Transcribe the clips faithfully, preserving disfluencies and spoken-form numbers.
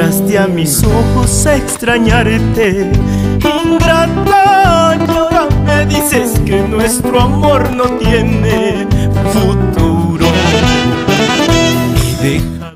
acostumbraste a mis ojos a extrañarte, ingrata, y ahora me dices que nuestro amor no tiene futuro. Y deja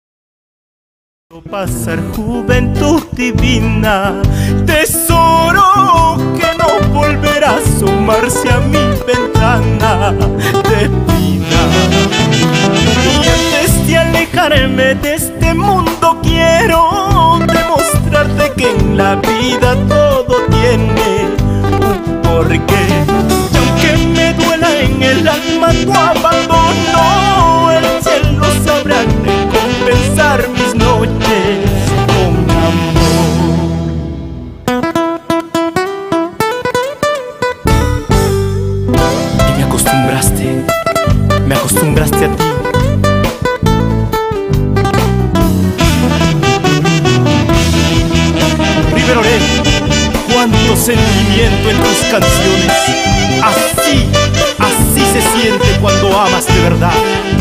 pasar juventud divina, tesoro que no volverá a asomarse a mi ventana de vida. Y antes de alejarme de este mundo quiero demostrarte que en la vida todo tiene un porqué. Y aunque me duela en el alma tu abandono, el cielo sabrá recompensar mis noches con amor. Y me acostumbraste, me acostumbraste a ti. Riverolé, cuánto sentimiento en tus canciones. Así, así se siente cuando amas de verdad.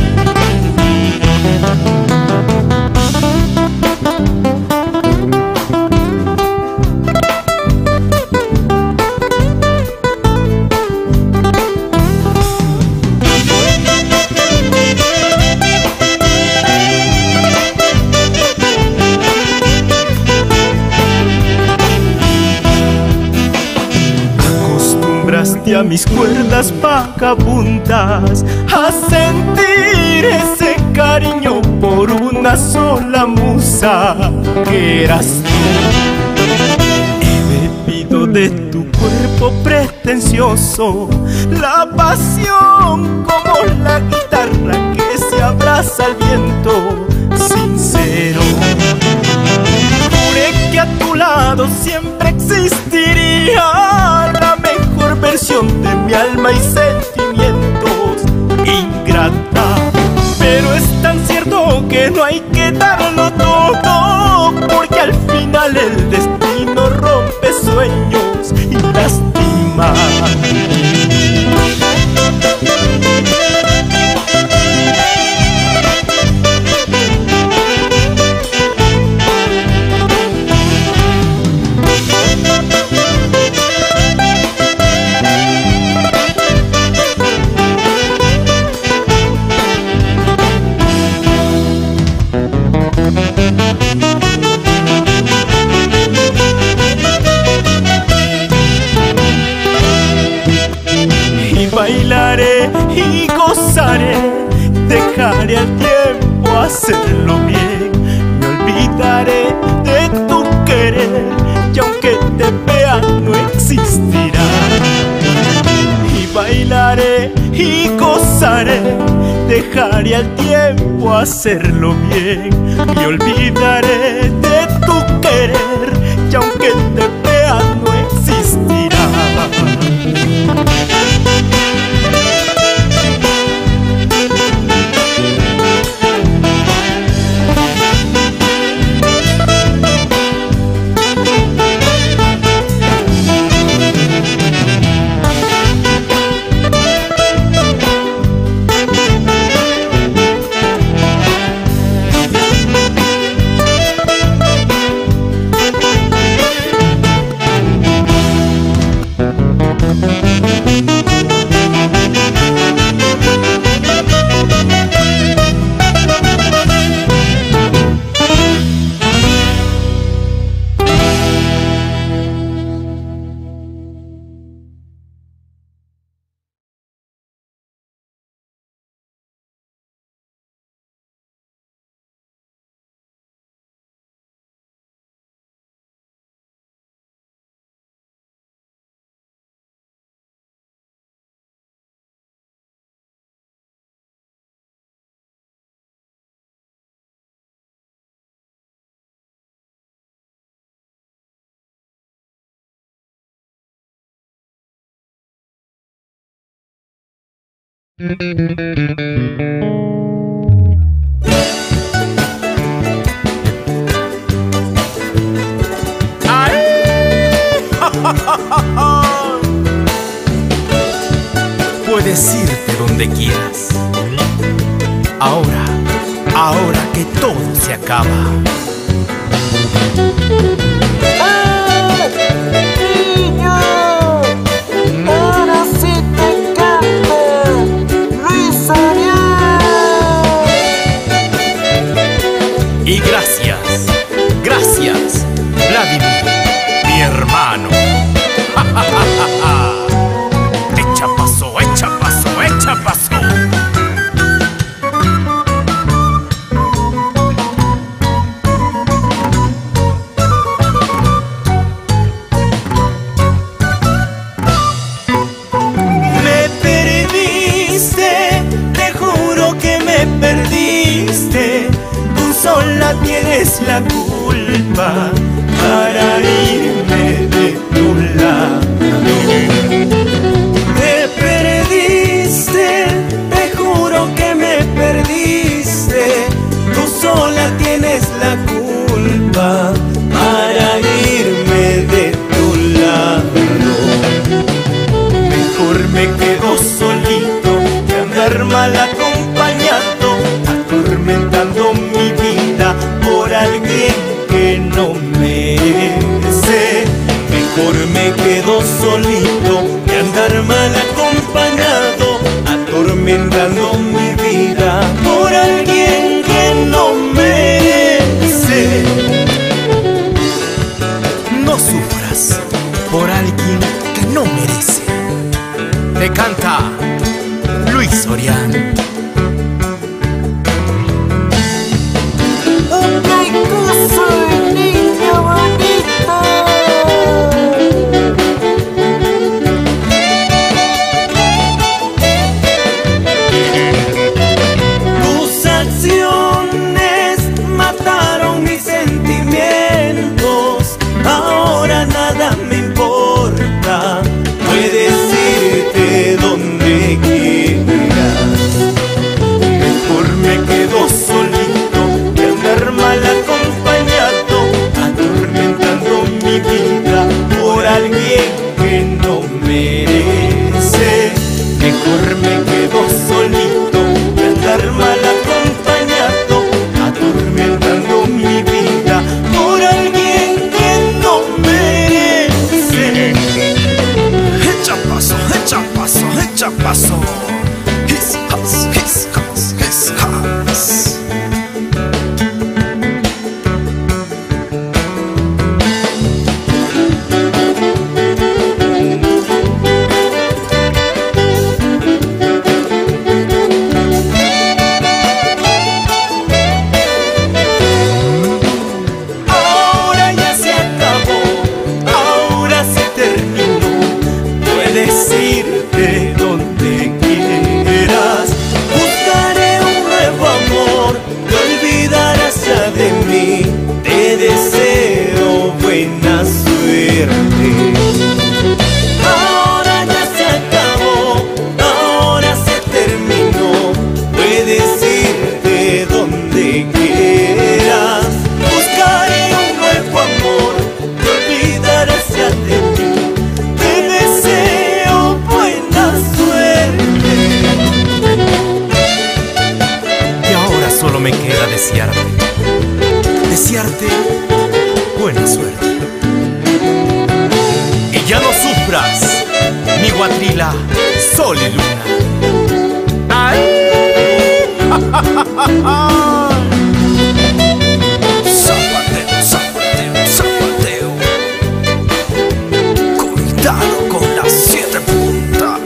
A mis cuerdas vagabundas a sentir ese cariño por una sola musa que eras tú. He bebido de tu cuerpo pretencioso la pasión como la guitarra que se abraza al viento sincero. Juré que a tu lado siempre existiría la mejor versión de mi alma y sentimientos, ingrata. Pero es tan cierto que no hay que darlo todo, porque al final el destino rompe sueños y lastima. Bailaré y gozaré, dejaré al tiempo hacerlo bien. Me olvidaré de tu querer y aunque te vea no existirá. Y bailaré y gozaré, dejaré al tiempo hacerlo bien. Me olvidaré de tu querer y aunque te vea no existirá. Puedes irte donde quieras. Ahora, ahora que todo se acaba. Y gracias, gracias, Vladimir, mi hermano. Echa paso, echa paso, echa paso. Me perdiste, te juro que me perdiste. Sola tienes la culpa para irme de tu lado. Me perdiste, te juro que me perdiste. Tú sola tienes la culpa para irme de tu lado. Mejor me quedo solito que andar mal acompañado, atormentando mi vida por alguien que no merece. Mejor me quedo solito que andar mal acompañado, atormentando mi vida por alguien que no merece. No sufras por alguien que no merece. Te canta Luis Soriano. Soy niño bonito. Tus acciones mataron mis sentimientos. Ahora nada me importa. Puedes irte donde quieras. Mejor me quedo solito que andar mal acompañado, atormentando mi vida por alguien que no merece. Mejor me quedo solito que andar mal acompañado, atormentando mi vida por alguien que no merece. Echa paso, echa paso, echa paso. His house, his house, his house. Irte donde quieras, buscaré un nuevo amor, te olvidarás ya de mí, te deseo buena suerte. Ahora ya se acabó, ahora se terminó, puedes irte donde quieras, buscaré un nuevo amor, te olvidarás ya de mí. Solo me queda desearte, desearte buena suerte. Y ya no sufras, mi Guatrila, sol y luna. ¡Ay! Zapateo, zapateo, zapateo. Cuidado con las siete puntas.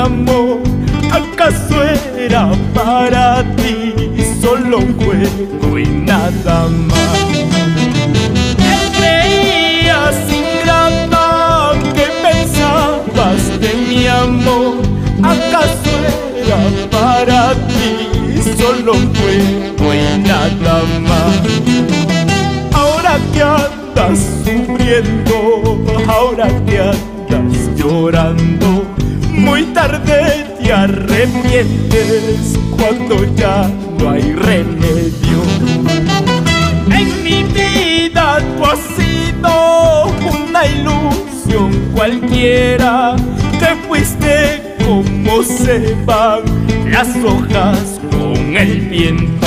amor, ¿acaso era para ti solo un juego y nada más? ¿Qué creías, ingrata, que pensabas de mi amor? ¿Acaso era para ti solo un juego y nada más? Ahora que andas sufriendo, ahora que andas llorando, muy tarde te arrepientes cuando ya no hay remedio. En mi vida tú has sido una ilusión cualquiera, te fuiste como se van las hojas con el viento.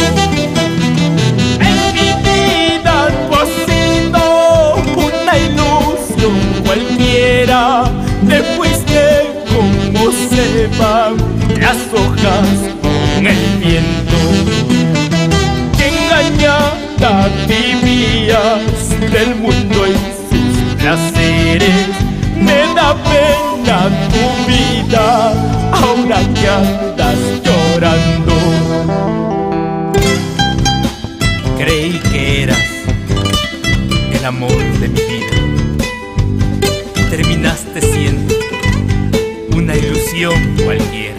En mi vida tú has sido una ilusión cualquiera, te fuiste como se van las hojas con el viento. Que engañada vivías del mundo y sus placeres, me da pena tu vida ahora que andas llorando. Creí que eras el amor de mi vida y terminaste siendo una ilusión cualquiera.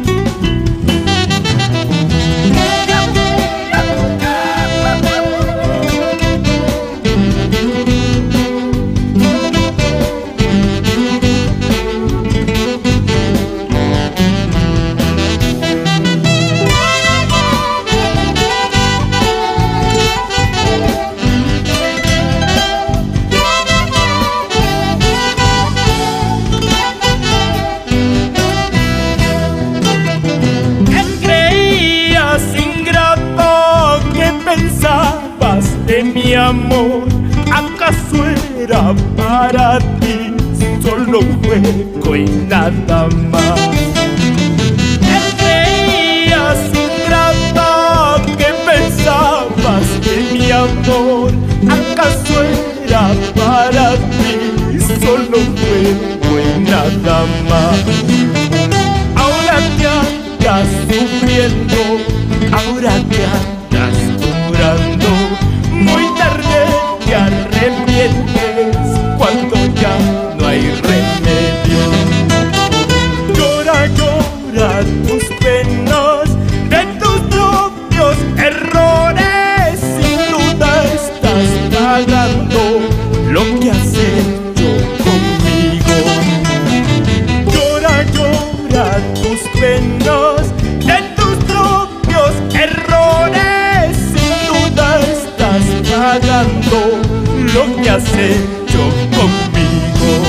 De mi amor, ¿acaso era para ti solo un juego y nada más? ¿Qué creías, ingrata, que pensabas de mi amor? ¿Acaso era para ti solo un juego y nada más? Ahora que andas sufriendo, ahora que andas llorando, muy tarde te arrepientes cuando ya no hay remedio. Llora, llora tus penas de tus propios errores, sin duda estás pagando lo que has hecho conmigo. Llora, llora tus penas de tus propios errores, sin duda estás pagando lo que has hecho conmigo.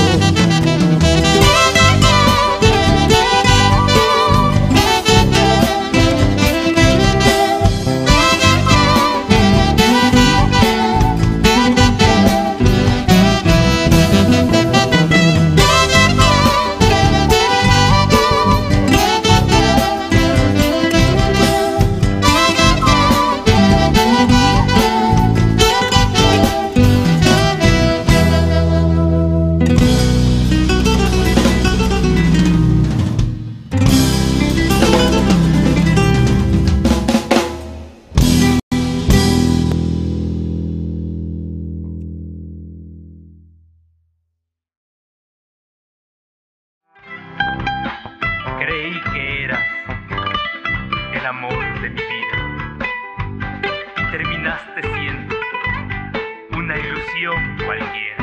Creí que eras el amor de mi vida y terminaste siendo una ilusión cualquiera.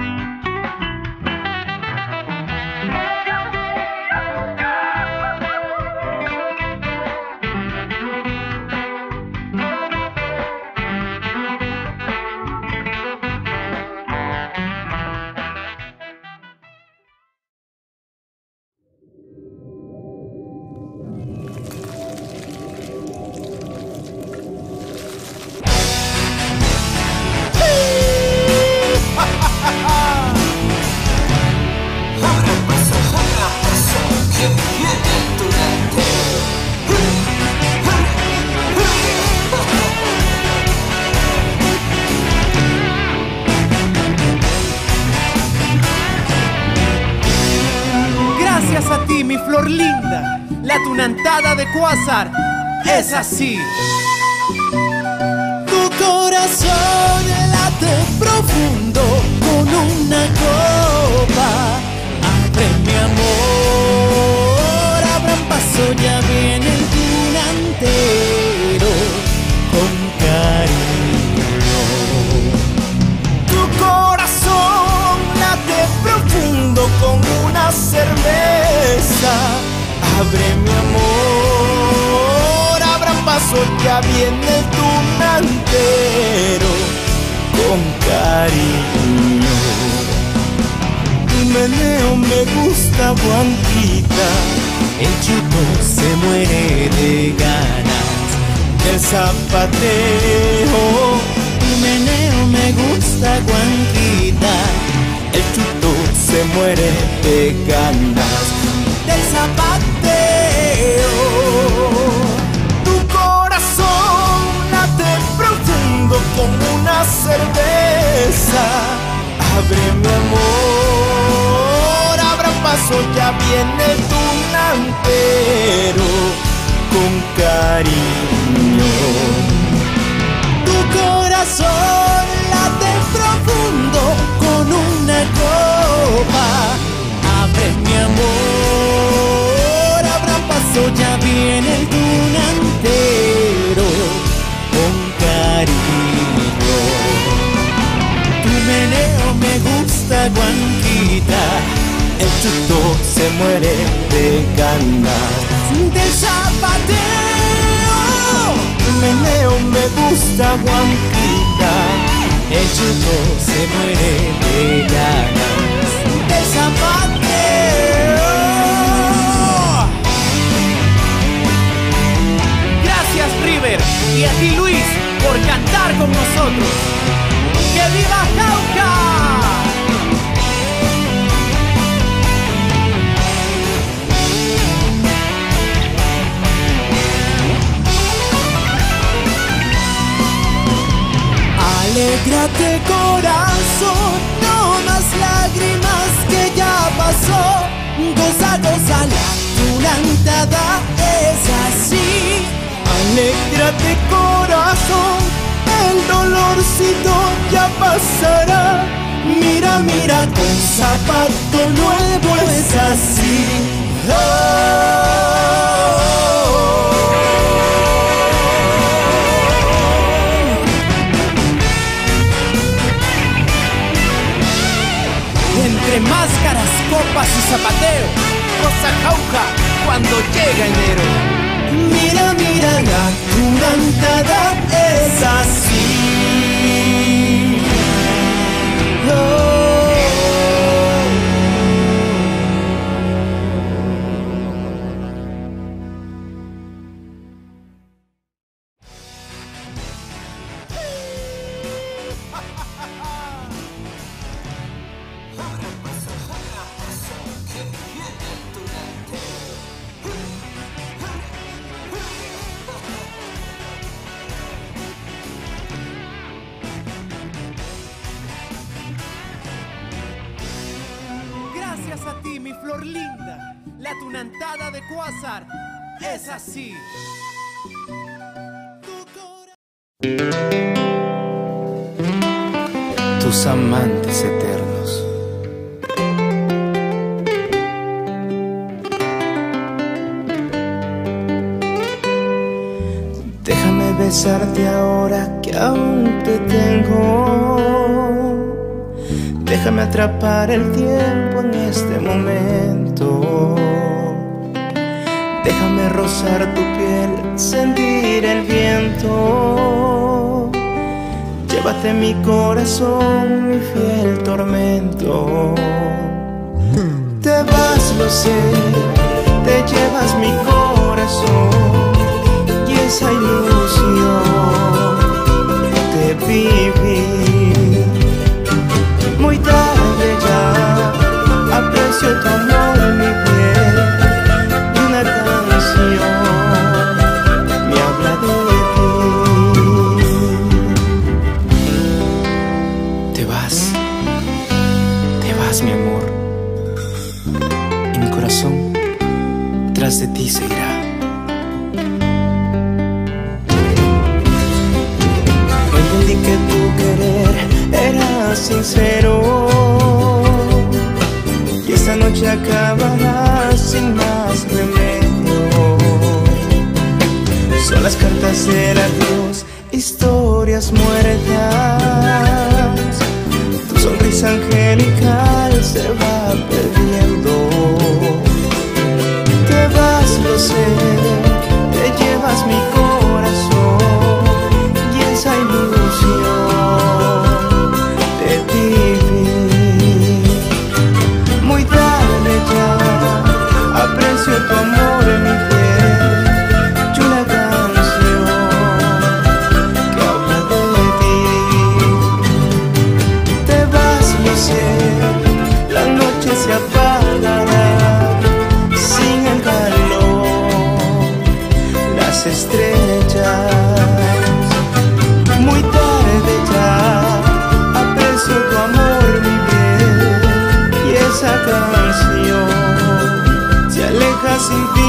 mi flor linda, la tunantada de Quasar es así. Tu corazón late profundo con una copa. Abre mi amor, abran paso, ya viene el tunantero con cariño. Tu corazón late profundo con una cerveza. Abre mi amor, abran paso, ya viene el tunantero con cariño. Tu meneo me gusta, Blanquita, el chuto se muere de ganas del zapateo. Tu meneo me gusta, Blanquita, el chuto se muere de ganas del zapateo. Tu corazón late profundo con una cerveza. Abre mi amor, abra paso, ya viene el tunantero con cariño. Tu corazón late profundo con una copa. Abre mi amor, abra paso, ya viene el tunantero con cariño. Tu meneo me gusta, Blanquita, El chuto se muere de ganas del zapateo. Tu meneo me gusta, Blanquita, El chuto se muere de ganas del zapateo. Gracias, River, y a ti, Luis, por cantar con nosotros. ¡Que viva Jauja! Alégrate, corazón, no más lágrimas, que ya pasó. Goza, goza, la tunantada es así. Alégrate, corazón, el dolorcito ya pasará. Mira, mira, con zapato nuevo es así. Oh. Entre máscaras, copas y zapateo, Rosa Jauja cuando llega enero. Mira, mira, la tunantada es así. Oh. Gracias a ti, mi flor linda, la tunantada de Quasar es así. Tus amantes eternos. Déjame besarte ahora que aún te tengo. Déjame atrapar el tiempo en este momento. Déjame rozar tu piel, sentir el viento. Llévate mi corazón, mi fiel tormento. Te vas, lo sé, te llevas mi corazón y esa ilusión te viví. Muy tarde ya, aprecio tu amor, mi piel, y una canción me habla de ti. Te vas, te vas, mi amor, y mi corazón cartas del adiós, historias muertas. Tu sonrisa angelical se va perdiendo. Te vas, lo sé, te llevas mi corazón y esa ilusión de ti vi. Muy tarde ya, aprecio tu amor en mi piel y una canción que habla de ti. Te vas, lo sé, la noche se apagará sin el calor, las estrellas. Muy tarde ya, aprecio tu amor, mi bien, y esa canción se aleja sin ti.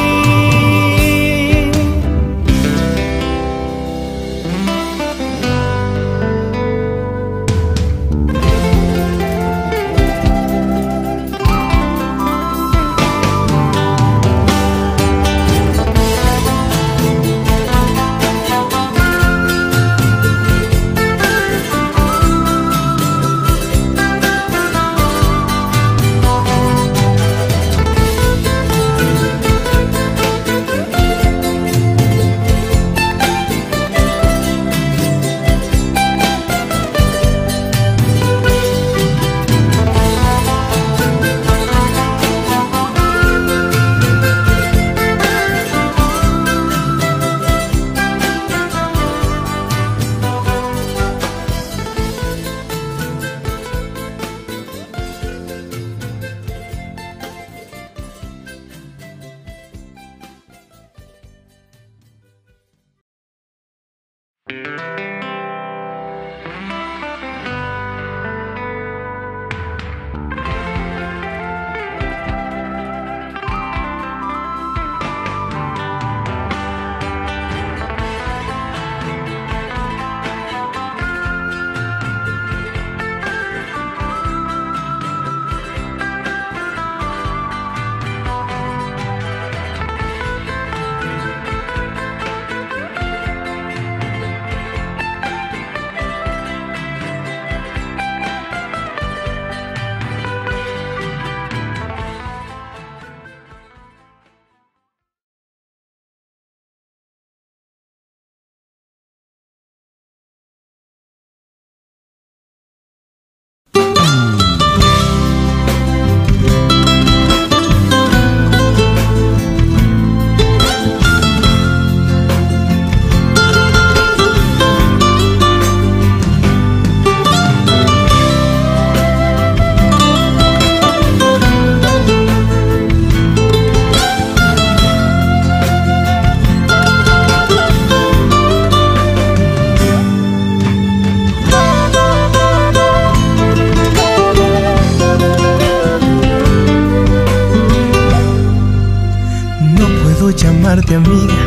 Llamarte amiga,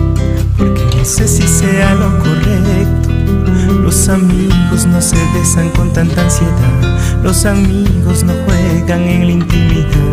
porque no sé si sea lo correcto. Los amigos no se besan con tanta ansiedad, los amigos no juegan en la intimidad.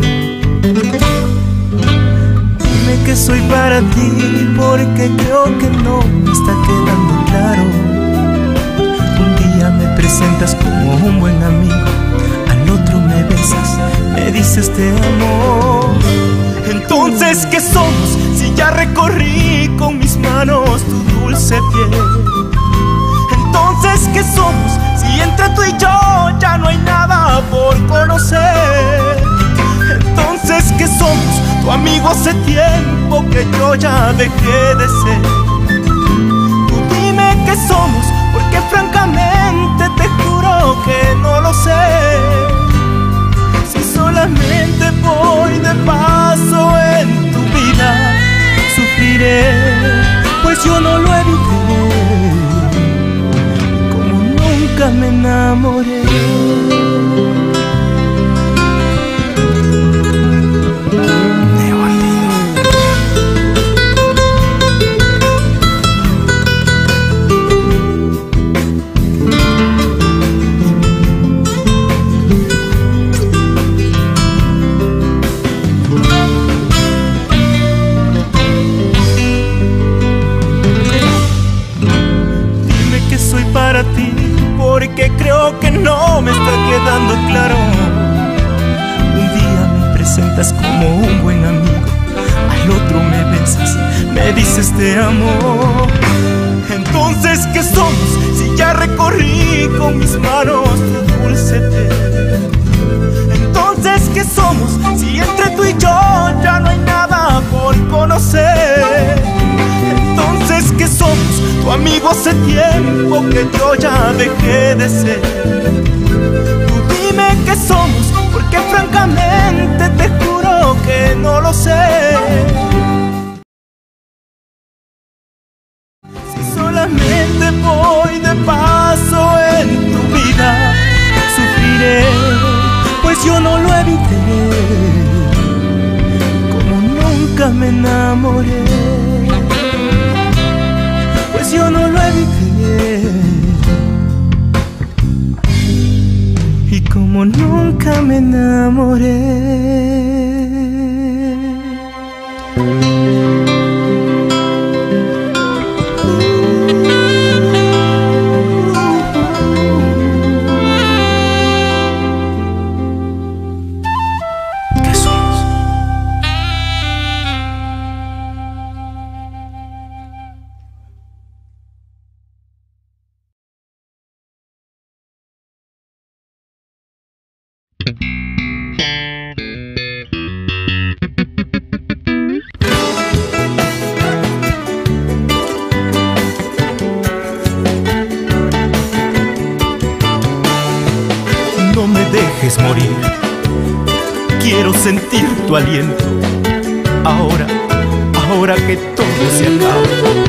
Dime que soy para ti, porque creo que no me está quedando claro. Un día me presentas como un buen amigo, al otro me besas, me dices te amo. Entonces, ¿qué somos si ya recorrí con mis manos tu dulce piel? Entonces, ¿qué somos si entre tú y yo ya no hay nada por conocer? Entonces, ¿qué somos? Tu amigo hace tiempo que yo ya dejé de ser. Tú dime qué somos, porque francamente te juro que no lo sé. Solamente voy de paso en tu vida, sufriré, pues yo no lo evité. Como nunca me enamoré. para ti, porque creo que no me está quedando claro. Un día me presentas como un buen amigo, al otro me besas, me dices te amo. Entonces, ¿qué somos si ya recorrí con mis manos tu dulce piel? Entonces, ¿qué somos si entre tú y yo ya no hay nada por conocer? Entonces, ¿qué somos? Tu amigo hace tiempo que yo ya dejé de ser. Tú dime qué somos, porque francamente te juro que no lo sé. Si solamente voy de paso en tu vida, sufriré, pues yo no lo evité. Como nunca me enamoré, pues yo no lo evité. Y como nunca me enamoré. No me dejes morir, quiero sentir tu aliento. Ahora, ahora que todo se acaba.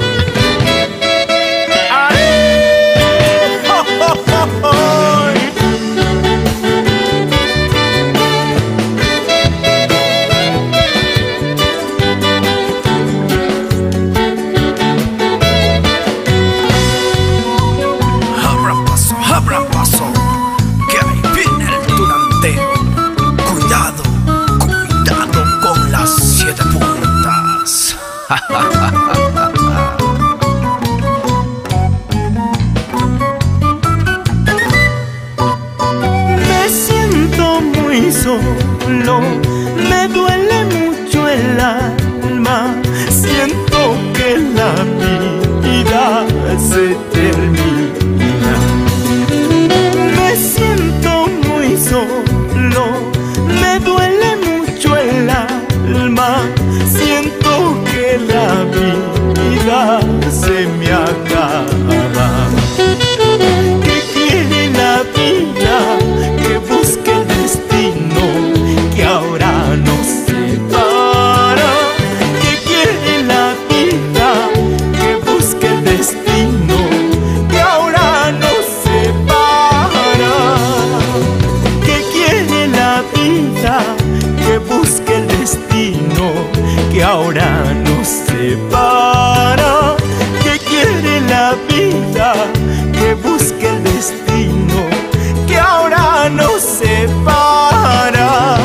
Me siento muy solo, me duele mucho el alma, siento que la vida se termina. Me siento muy solo, me duele mucho el alma, siento que la vida se me acaba. ¿Qué quiere la vida? Que busque el destino que ahora nos separa. ¿Qué quiere la vida? Que busque el destino que ahora nos separa. ¿Qué quiere la vida? Que busque el destino que ahora nos separa. ¿Qué quiere la vida? Que busque el destino que ahora nos separa.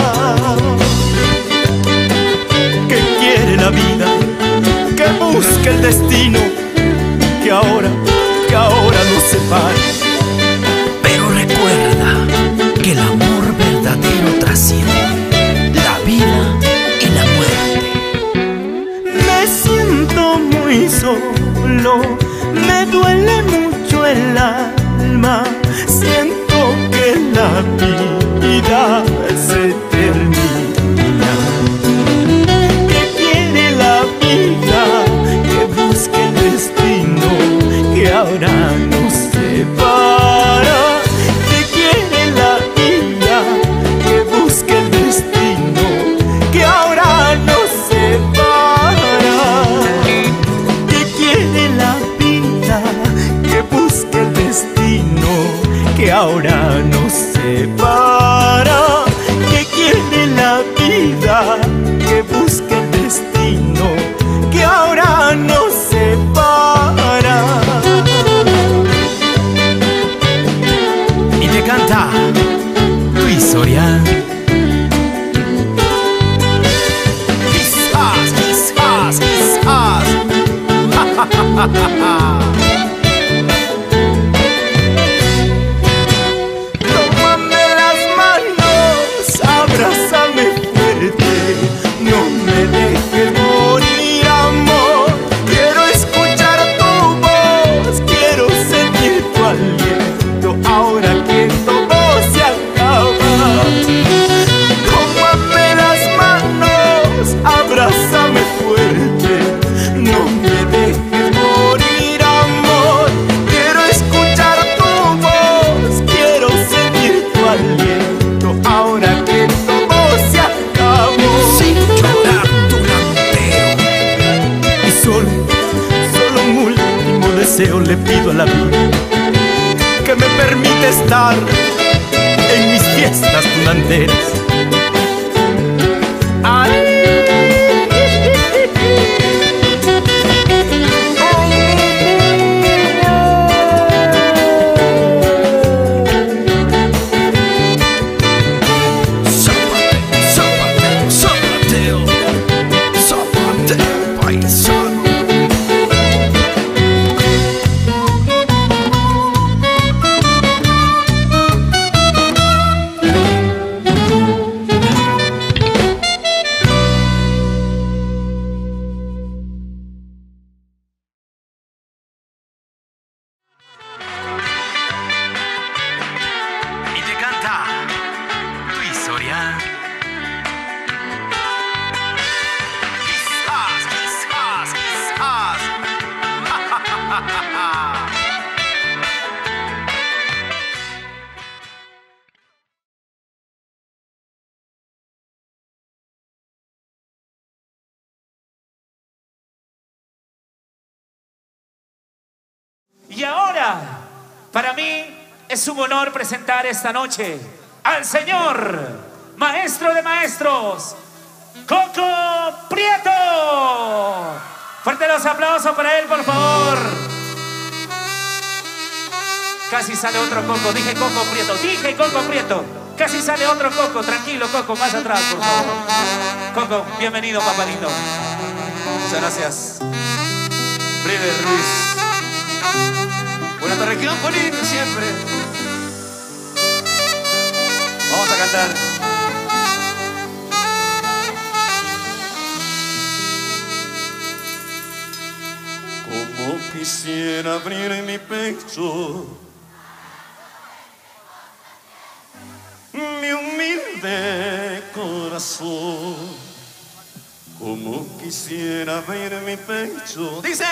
¿Qué quiere la vida? Que busque el destino que ahora, que ahora nos separa. Pero recuerda que el amor verdadero trasciende la vida y la muerte. Me siento muy solo, me duele mucho el alma, siento que la vida se termina. ¿Qué quiere la vida? Que busque el destino que ahora nos separa. ¿Qué quiere la vida? Que busque el destino que ahora nos separa. ¿Qué quiere la vida? Que busque el destino que ahora nos separa. ¿Qué quiere la vida? Que busque el destino que ahora nos separa. Y te canta Luis Soriano. Quizás, quizás, quizás. deseo le pido a la vida que me permite estar en mis fiestas tunanteras. ¡Ay! Y ahora, para mí es un honor presentar esta noche al señor maestro de maestros, Coco Prieto. Fuerte los aplausos para él, por favor. Casi sale otro Coco, dije Coco Prieto, dije Coco Prieto. Casi sale otro Coco, tranquilo Coco, más atrás, por favor. Coco, bienvenido, papalito. Muchas gracias. River Ruiz. Buena región, bonito siempre. Vamos a cantar. Como quisiera abrir en mi pecho mi humilde corazón. Como quisiera abrir en mi pecho, Dice.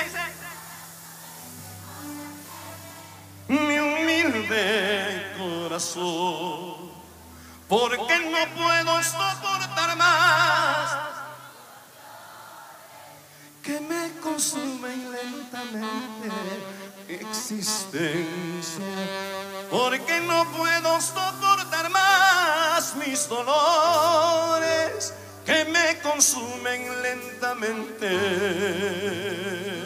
mi humilde corazón, porque no puedo soportar más que me consumen lentamente existencia, porque no puedo soportar más mis dolores que me consumen lentamente.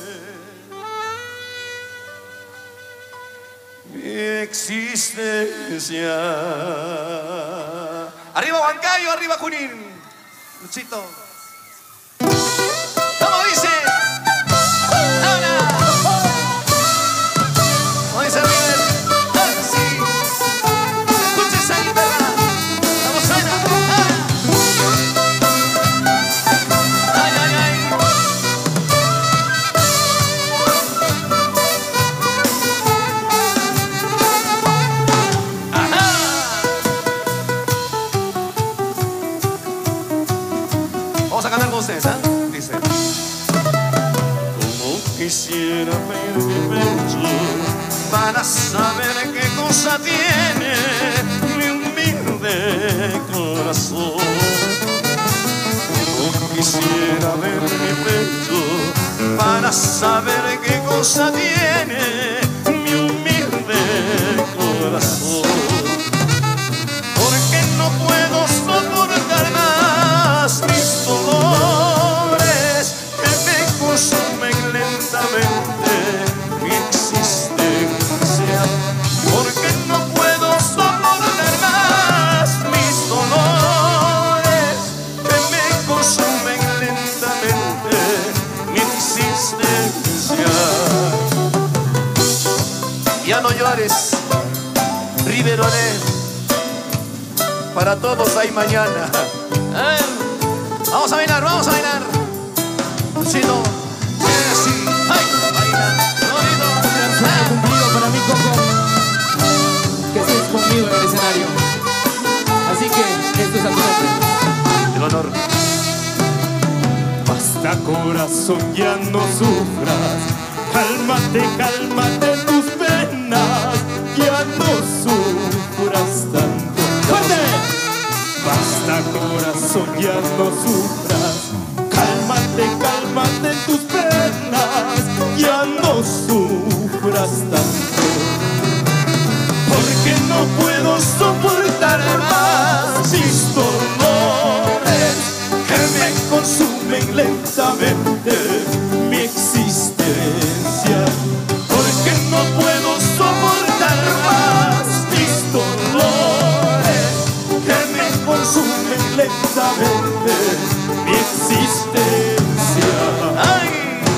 Mi existencia. Arriba Huancayo, arriba Junín. Luchito. ¿Cómo dice? Ahora. ¿Cómo dice River? Ahora sí. Escucha esa guitarra. Vamos, suena. Ay, ay, ay. Vamos a cantar con ustedes, ¿ah? ¿eh? Dice. Como quisiera ver mi pecho para saber qué cosa tiene mi humilde corazón. Como quisiera ver mi pecho para saber qué cosa tiene mi humilde corazón. Porque no puedo soportar más mis dolores que me consumen lentamente mi existencia. Porque no puedo soportar más mis dolores que me consumen lentamente mi existencia. Ya no llores, Riveronet. Para todos hay mañana. ¿Eh? Vamos a bailar, vamos a bailar. Luchito. Sí, ay, baila. Bonito. Sueño cumplido para mí, Coco, que estés conmigo en el escenario. Así que esto es a tu nombre. El honor. Basta, corazón, ya no sufras. Cálmate, cálmate tus penas. Ya no sufras tanto. ¡Fuerte! Basta, corazón, ya no sufras. Cálmate, cálmate tus penas. Ya no sufras mientras tanto, porque no puedo soportar más mis dolores que me consumen lentamente mi existencia, porque no puedo soportar más mis dolores que me consumen lentamente mi existencia. ¡Ay!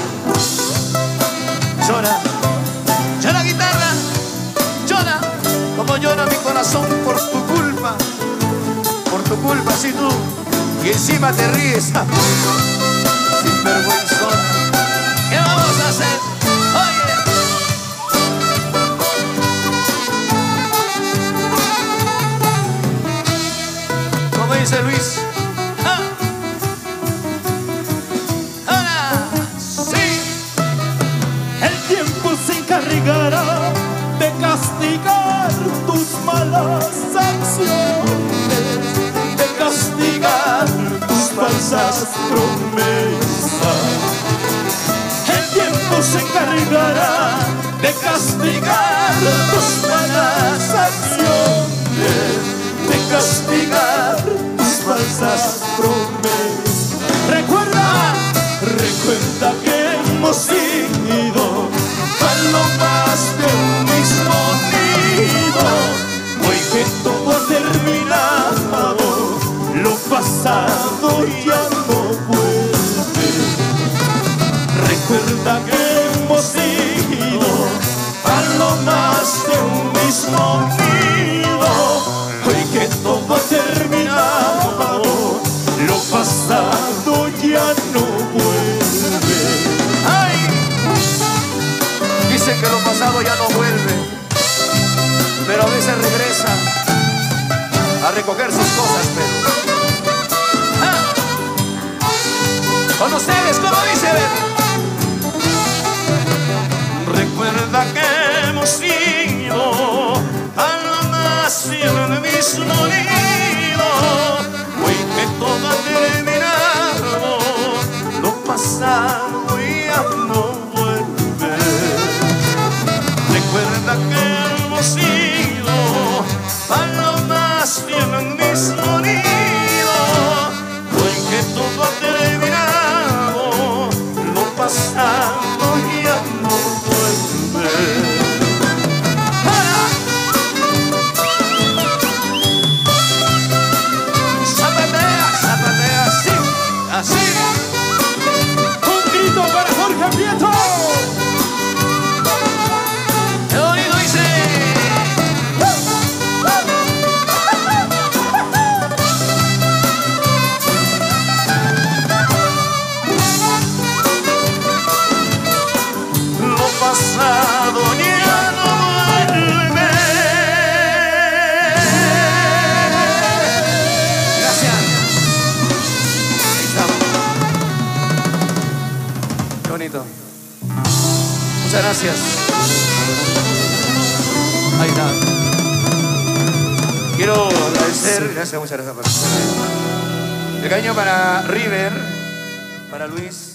Llora, llora guitarra, llora, como llora mi corazón por tu culpa, por tu culpa, si tú, y encima te ríes, sin vergüenzona. ¿Qué vamos a hacer? Oye, como dice Luis. Encargará de castigar tus malas acciones, de castigar tus falsas promesas. El tiempo se encargará de castigar tus malas acciones, de castigar tus falsas promesas. Recuerda, recuerda que hemos sido palomas de un mismo nido. Hoy que todo ha terminado, lo pasado ya no vuelve. Recuerda que hemos sido palomas de un mismo nido. Hoy que todo ha terminado, lo pasado ya no vuelve. ¡Ay! Dicen que lo pasado ya no vuelve, pero a veces regresa a recoger sus cosas, pero ¡ah! Con ustedes, ¿cómo dice? Recuerda que hemos sido palomas en el mismo nido. Hoy que todo ha terminado, lo pasado ya no. Recuerda que hemos sido palomas en el mismo nido. Hoy que todo ha terminado, lo pasado ya no vuelve. ¡Ah! Zapatea, zapatea, así, así. Un grito para Jorge Prieto. Pasado ya no vuelve. Gracias. Ahí estamos. Qué bonito. Muchas gracias. Ahí está. Quiero agradecer, gracias, muchas gracias por estar. El cariño para River, para Luis.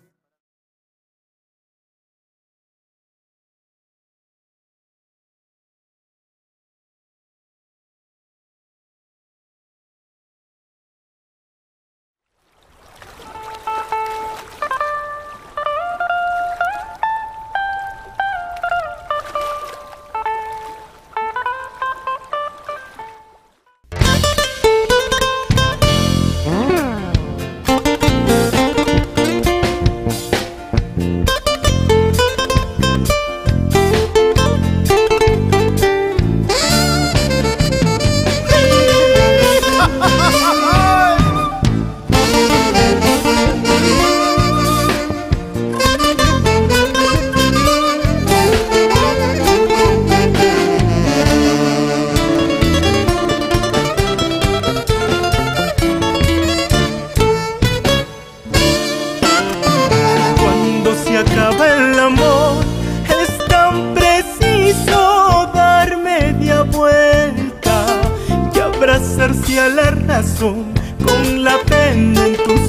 abrazarse a la razón con la pena en tus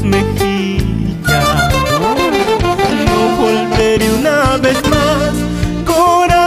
mejillas. No volveré una vez más, corazón.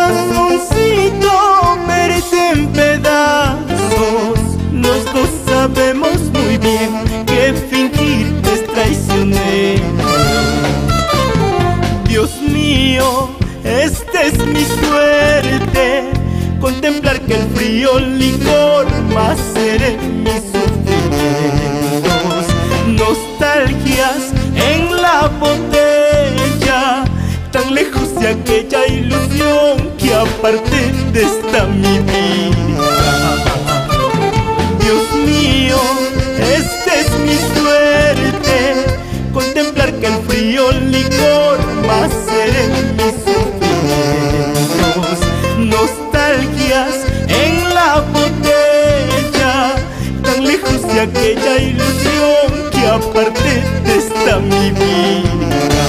que el frío licor más en mis sufrimientos. Nostalgias en la botella, tan lejos de aquella ilusión que aparte de esta mi vida. Dios mío, esta es mi suerte, contemplar que el frío licor más en mis sufrimientos. Nostalgias en la botella, tan lejos de aquella ilusión que aparte de esta mi vida.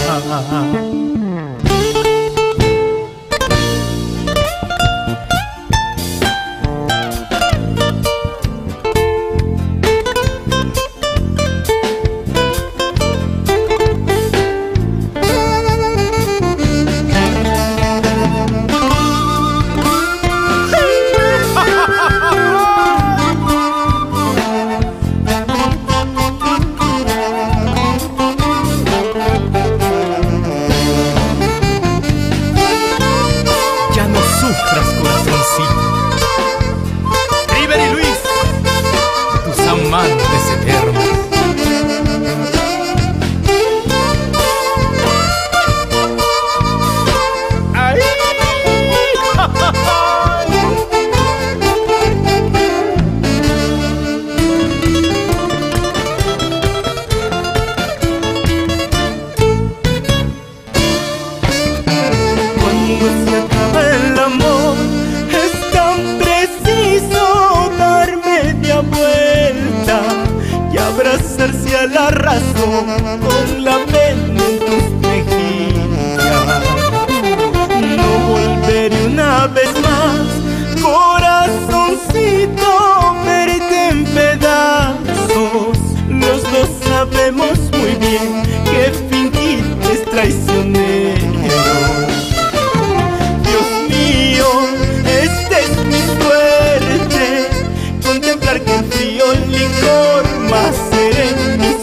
Con la pena en tus mejillas, no volveré una vez más, corazoncito, verte en pedazos. Los dos sabemos muy bien que fingir es traicionero. Dios mío, esta es mi suerte, contemplar que el frío licor más sereno.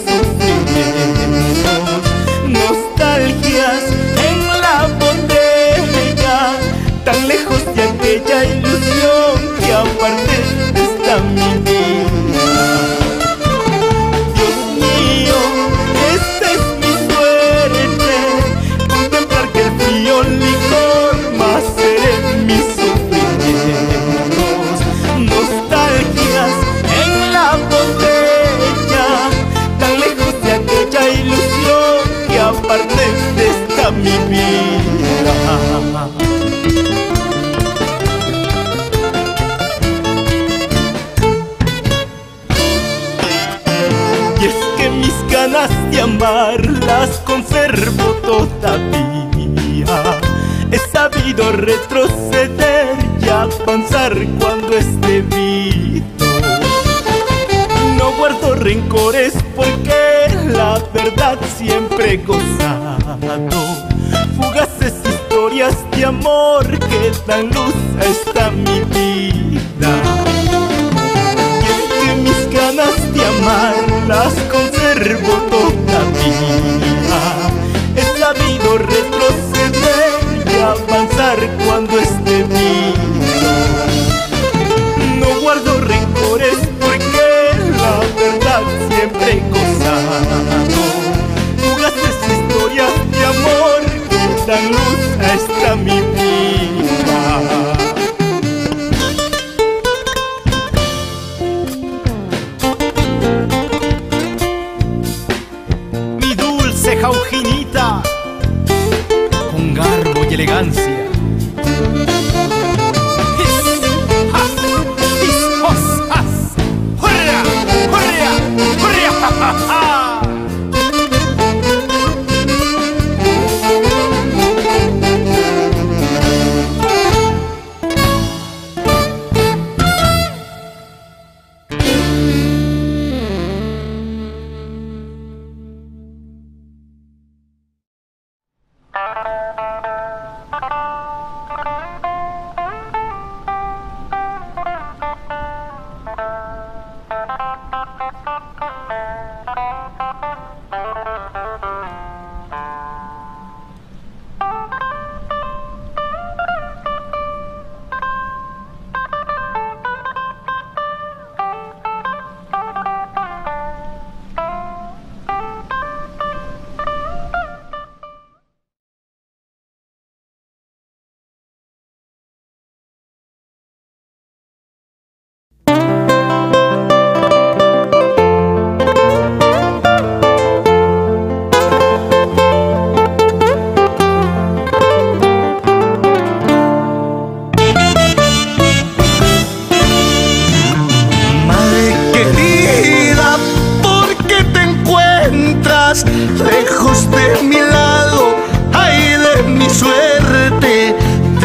Nostalgias en la botella, tan lejos de aquella ilusión que aparte está mi vida. Dios mío, esta es mi suerte, contemplar que el frío licor más en mis sufrimientos. Nostalgias en la botella, tan lejos de aquella ilusión que aparte de esta mi vida. Y es que mis ganas de amar las conservo todavía. He sabido retroceder y avanzar cuando es debido. No guardo rencores porque la verdad siempre he gozado. Fugaces historias de amor que dan luz a esta mi vida. Y es que mis ganas de amar las conservo todavía. He sabido retroceder y avanzar cuando es debido. No guardo rencores porque la verdad siempre he gozado. Fugaces historias de amor que dan luz a esta mi vida. Mi dulce Jaujinita, con garbo y elegancia.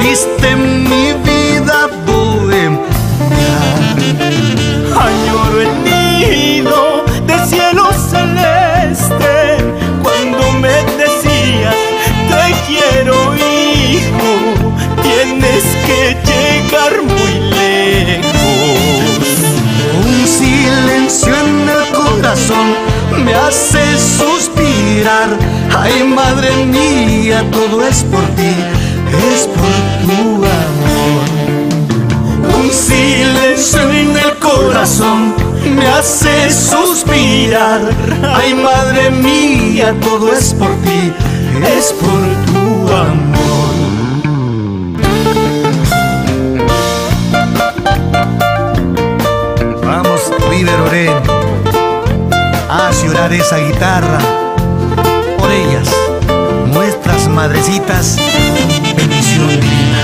triste mi vida bohemia. Añoro el nido de cielo celeste cuando me decías te quiero, hijo, tienes que llegar muy lejos. Un silencio en el corazón me hace suspirar. Ay, madre mía, todo es por ti, es por tu amor. Un silencio en el corazón me hace suspirar. Ay, madre mía, todo es por ti, es por tu amor. Vamos, River Oren, a llorar esa guitarra. Por ellas, nuestras madrecitas, bendición divina.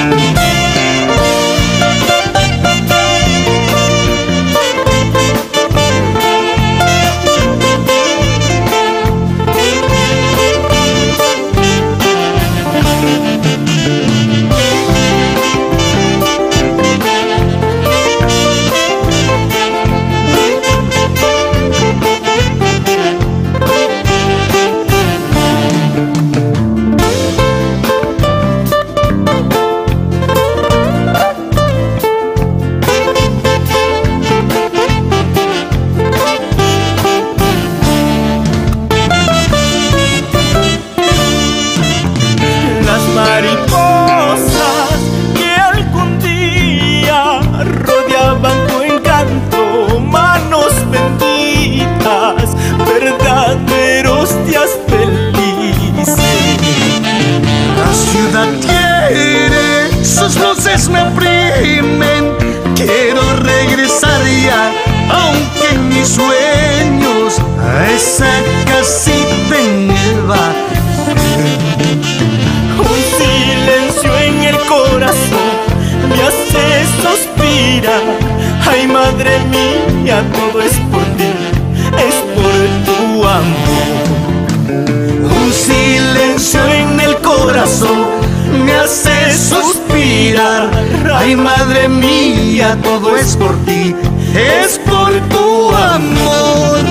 Me oprimen, quiero regresar ya, aunque en mis sueños, a esa casita en el barrio. Un silencio en el corazón me hace suspirar. Ay, madre mía, todo es por ti, es por tu amor. Un silencio en el corazón me hace suspirar. Ay, madre mía, todo es por ti, es por tu amor.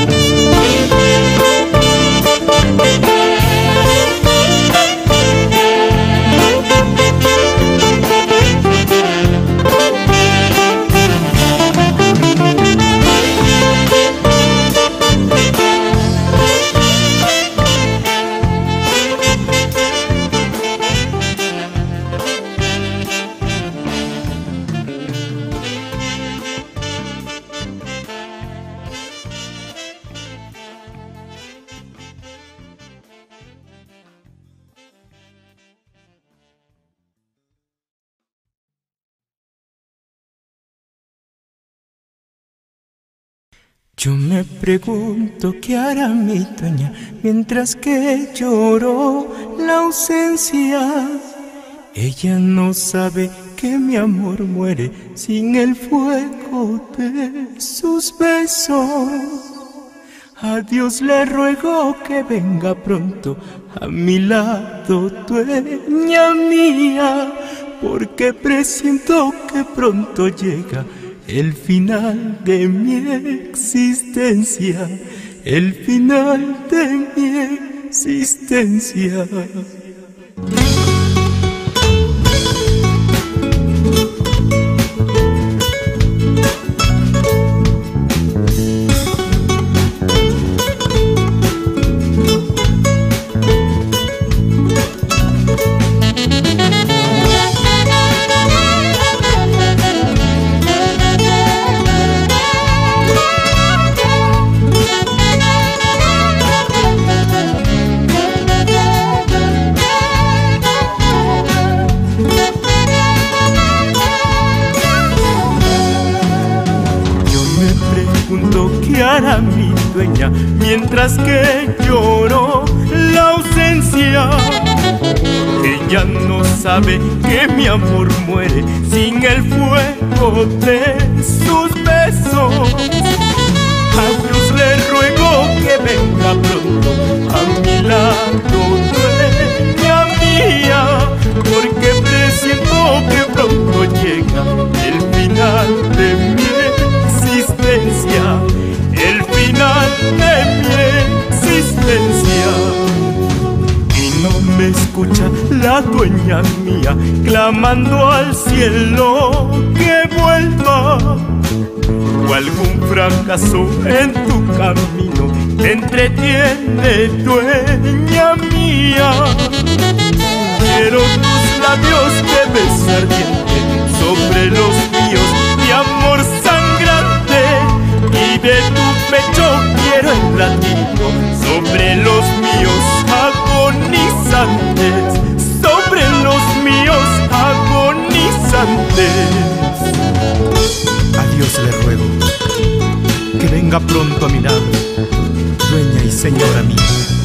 Yo me pregunto qué hará mi dueña mientras que lloro la ausencia. Ella no sabe que mi amor muere sin el fuego de sus besos. A Dios le ruego que venga pronto a mi lado, dueña mía, porque presiento que pronto llega el final de mi existencia, el final de mi existencia. ¿Qué hará mi dueña mientras que lloro la ausencia? Ella no sabe que mi amor muere sin el fuego de sus besos. A Dios le ruego que venga pronto a mi lado, dueña mía, porque la dueña mía, clamando al cielo que vuelva. O algún fracaso en tu camino te entretiene, dueña mía. Quiero tus labios de beso ardiente sobre los míos, mi amor sangrante. Y de tu pecho quiero el latido sobre los míos agonizantes, sobre los míos agonizantes. A Dios le ruego que venga pronto a mi lado, dueña y señora mía.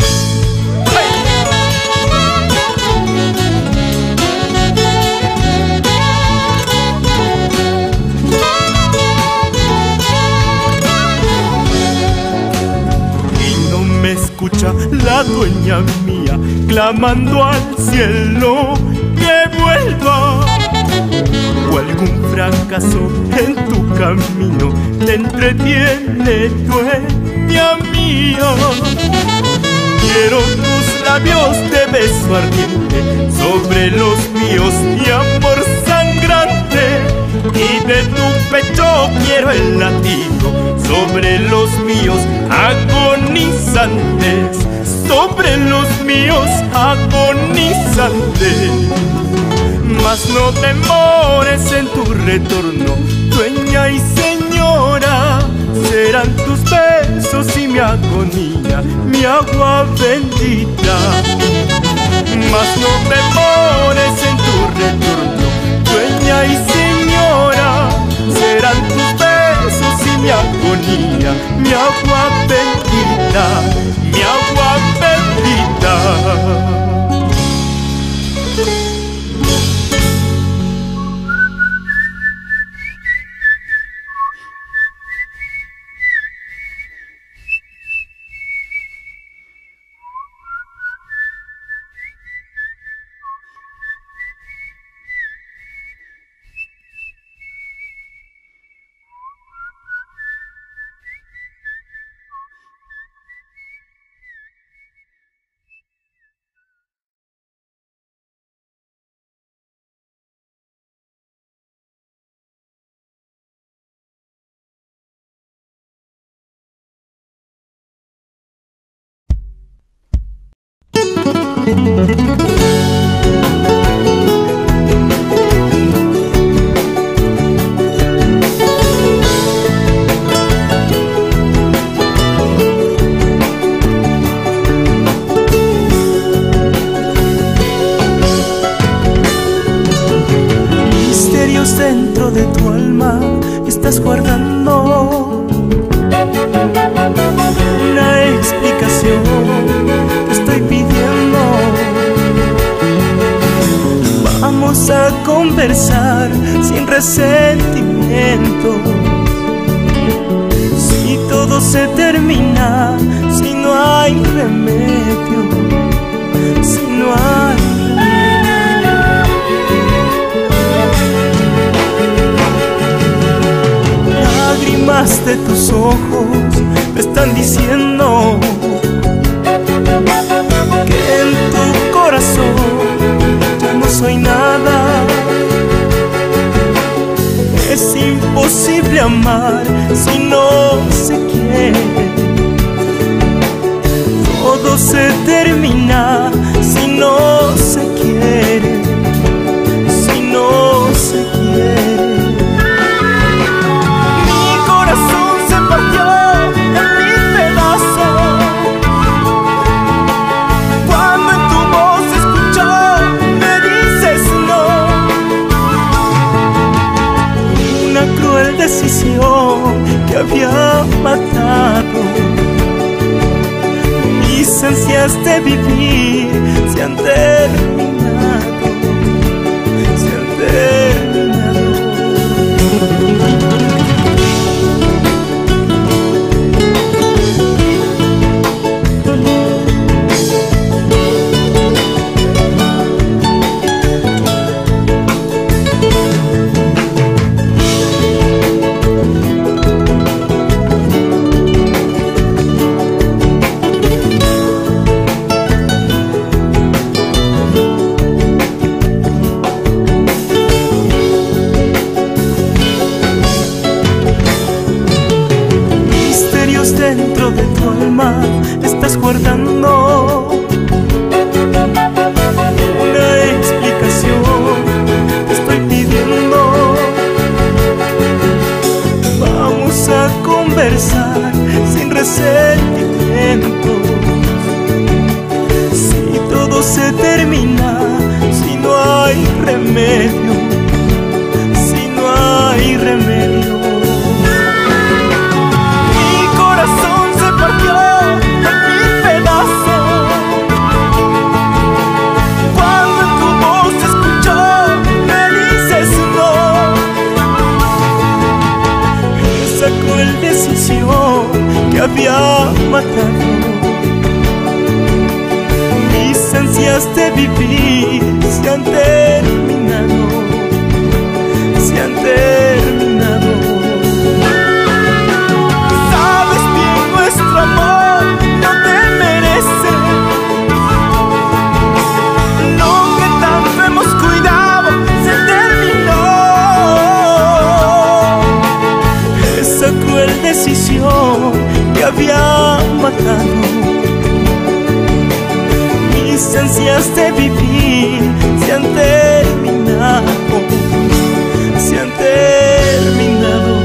Escucha la dueña mía, clamando al cielo que vuelva. O algún fracaso en tu camino te entretiene, dueña mía. Quiero tus labios de beso ardiente sobre los míos, mi amor sangrante. Y de tu pecho quiero el latido sobre los míos agonizantes, sobre los míos agonizantes. Mas no demores en tu retorno, dueña y señora. Serán tus besos y mi agonía, mi agua bendita. Mas no demores en tu retorno, dueña y señora. Serán tus besos y mi agonía, mi agua bendita, mi agua bendita. Misterios dentro de tu alma estás guardando. Una explicación te estoy pidiendo. Vamos a conversar sin resentimiento. Si todo se termina, si no hay remedio, si no hay lágrimas de tus ojos me están diciendo que en tu corazón ya no soy nada. Es imposible amar si no se quiere. Todo se termina si no se quiere, si no se quiere. Decisión que había matado mis ansias de vivir se han terminado, se han terminado. terminado, se han terminado.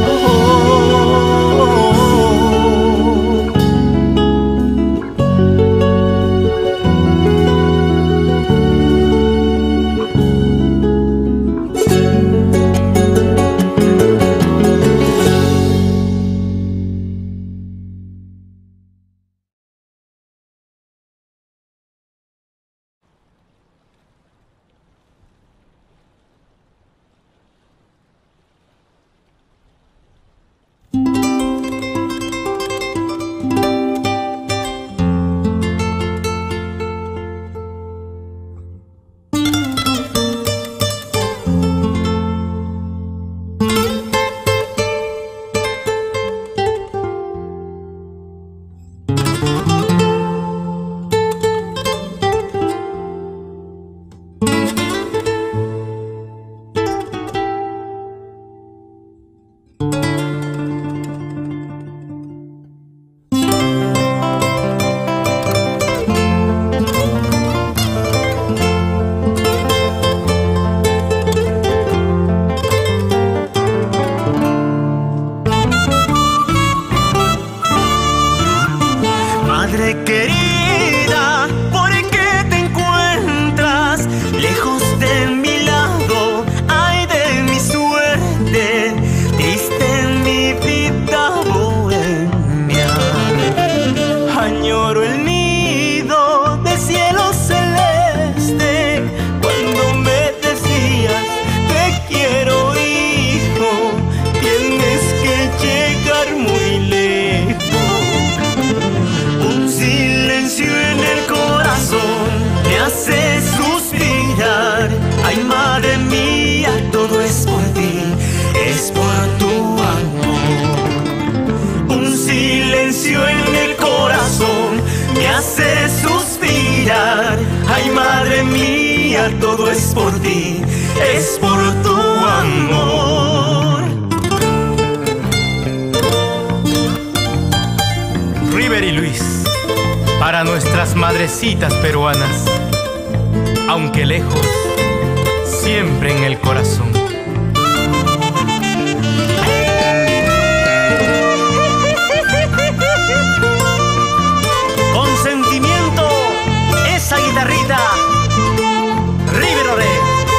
Madre querida, ¿por qué te encuentras lejos de mi lado? Ay, de mi suerte, triste en mi vida bohemia. Añoro el nido de cielo celeste, cuando me decías te quiero, hijo, tienes que llegar muy lejos. Un silencio en el corazón me hace suspirar. Ay, madre mía, todo es por ti, es por tu amor. Un silencio en el corazón me hace suspirar. Ay, madre mía, todo es por ti, es por tu amor. River y Luis, para nuestras madrecitas peruanas, aunque lejos, siempre en el corazón. Con sentimiento, esa guitarrita, River Oré.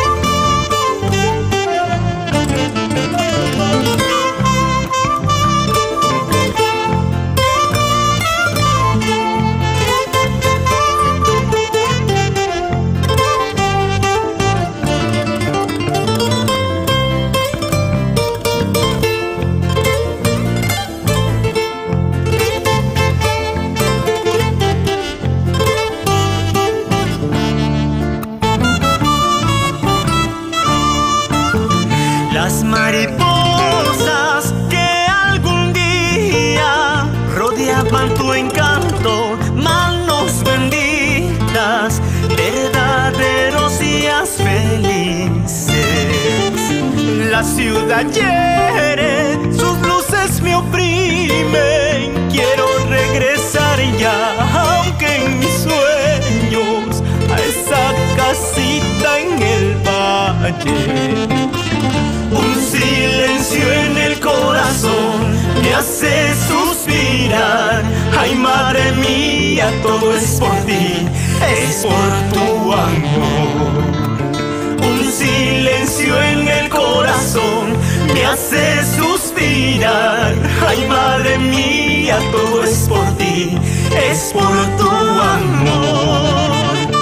Las mariposas que algún día rodeaban tu encanto, manos benditas, verdaderos días felices. La ciudad hiere, sus luces me oprimen, quiero regresar ya, aunque en mis sueños, a esa casita en el valle. Un silencio en el corazón me hace suspirar. Ay, madre mía, todo es por ti, es por tu amor. Un silencio en el corazón me hace suspirar. Ay, madre mía, todo es por ti, es por tu amor.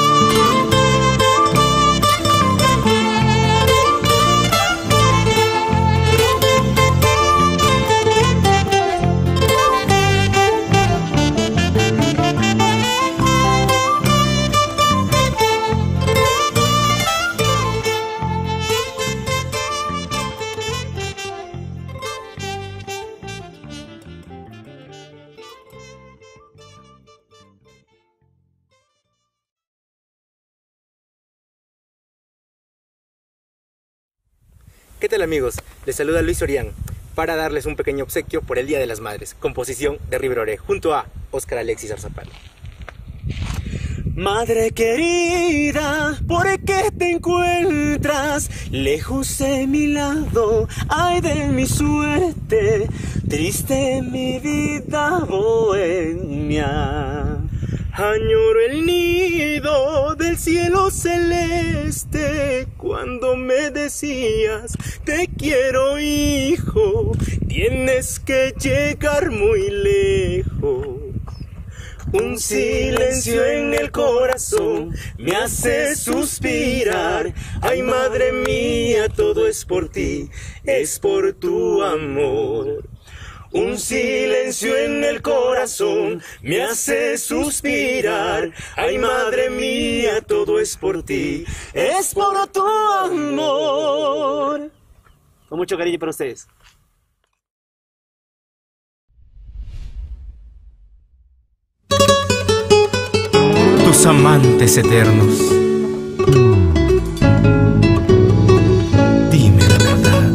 ¿Qué tal, amigos? Les saluda Luis Orián para darles un pequeño obsequio por el Día de las Madres, composición de River Oré junto a Óscar Alexis Arzapal. Madre querida, ¿por qué te encuentras lejos de mi lado? Ay de mi suerte, triste mi vida bohemia. Añoro el nido del cielo celeste cuando me decías te quiero hijo, tienes que llegar muy lejos. Un silencio en el corazón me hace suspirar. Ay, madre mía, todo es por ti, es por tu amor. Un silencio en el corazón me hace suspirar. Ay, madre mía, todo es por ti, es por tu amor. Con mucho cariño para ustedes. Tus amantes eternos, dime la verdad.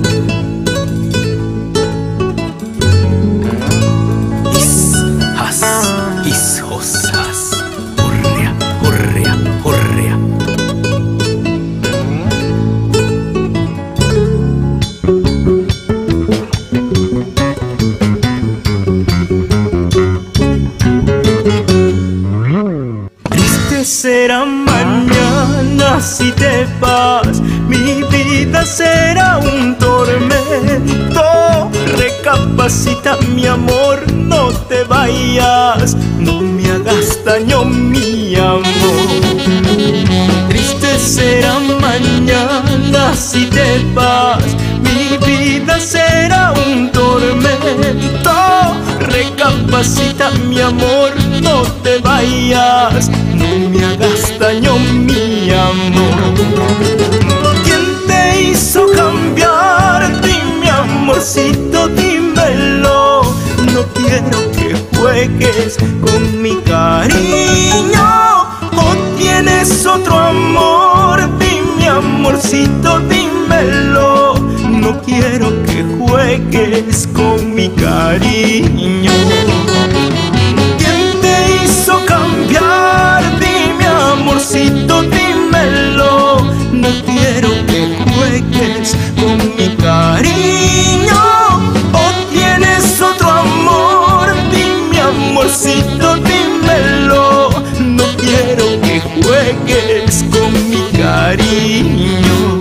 Is, has, is, hosas, hurria, hurria, hurria. Será mañana si te vas, mi vida será un tormento. Recapacita mi amor, no te vayas, no me hagas daño mi amor. Triste será mañana si te vas, mi vida será un tormento. Recapacita mi amor, no te vayas, no me hagas daño mi amor. ¿Quién te hizo cambiar? Dime amorcito, dímelo. No quiero que juegues con mi cariño. ¿O tienes otro amor? Dime amorcito, dímelo. No quiero que juegues con mi cariño. ¿Quién te hizo cambiar? Dime amorcito, dímelo. No quiero que juegues con mi cariño. ¿O tienes otro amor? Dime amorcito, dímelo. No quiero que juegues con mi cariño.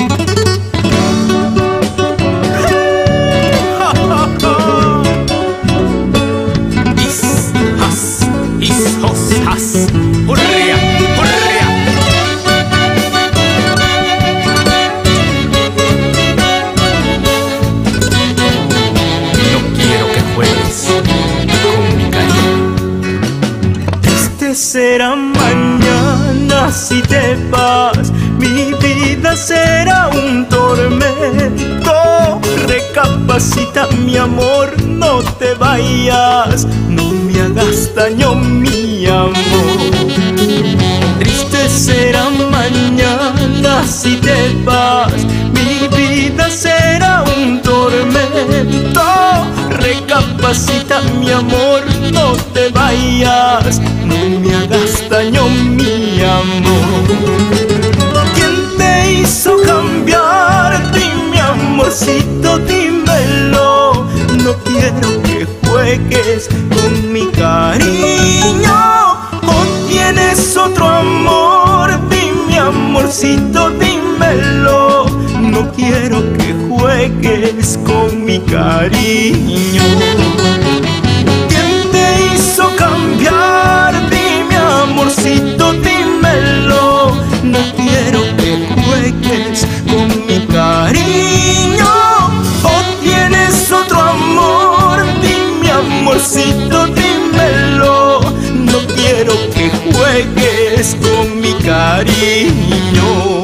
Será mañana si te vas, mi vida será un tormento. Recapacita mi amor, no te vayas, no me hagas daño mi amor. Triste será mañana si te vas, mi vida será un tormento. Recapacita mi amor, no te vayas, no me hagas daño mi amor. ¿Quién te hizo cambiar? Dime amorcito, dímelo. No quiero que juegues con mi cariño. ¿O tienes otro amor? Dime amorcito, dímelo. No quiero que juegues con mi cariño. ¿Quién te hizo cambiar? Dime amorcito, dímelo. No quiero que juegues con mi cariño. ¿O tienes otro amor? Dime amorcito, dímelo. No quiero que juegues con mi cariño.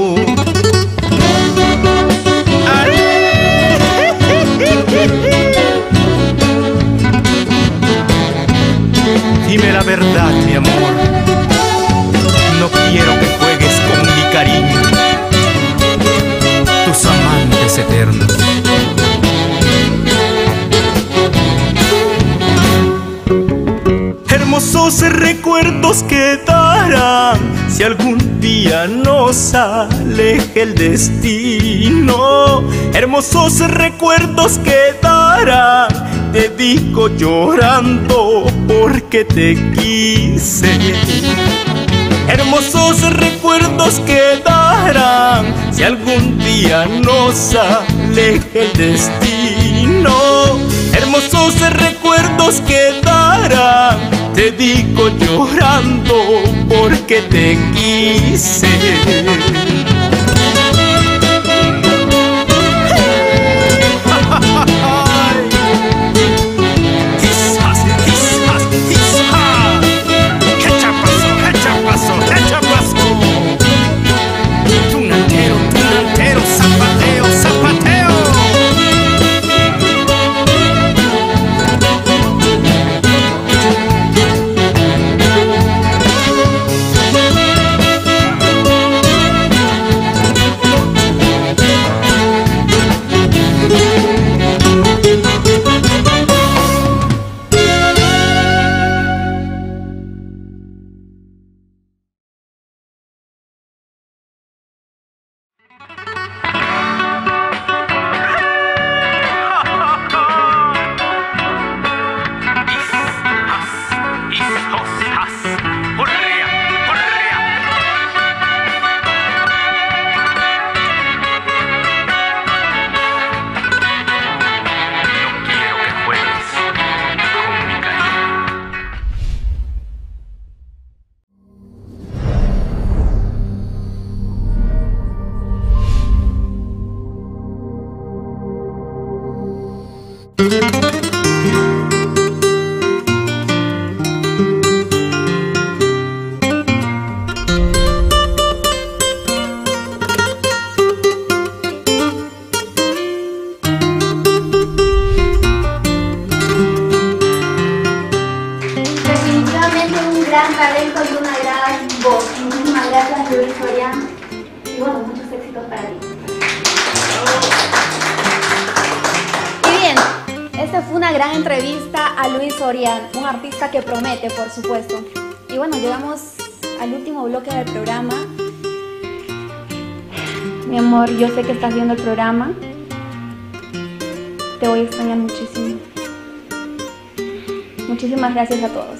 Dime la verdad, mi amor. No quiero que juegues con mi cariño. Tus amantes eternos. Hermosos recuerdos quedarán nos aleje el destino, hermosos recuerdos quedarán. Te digo llorando porque te quise. Hermosos recuerdos quedarán si algún día nos aleje el destino. Hermosos recuerdos quedarán. Te digo llorando porque te quise. Tunantero, tunantero, zapateo, zapateo. Definitivamente un gran talento y una gran voz. Muchísimas gracias, Luis Orián. Y bueno, muchos éxitos para ti. Y bien, esta fue una gran entrevista a Luis Orián, un artista que promete, por supuesto. Y bueno, llegamos al último bloque del programa. Mi amor, yo sé que estás viendo el programa. Te voy a extrañar muchísimo. Muchísimas gracias a todos.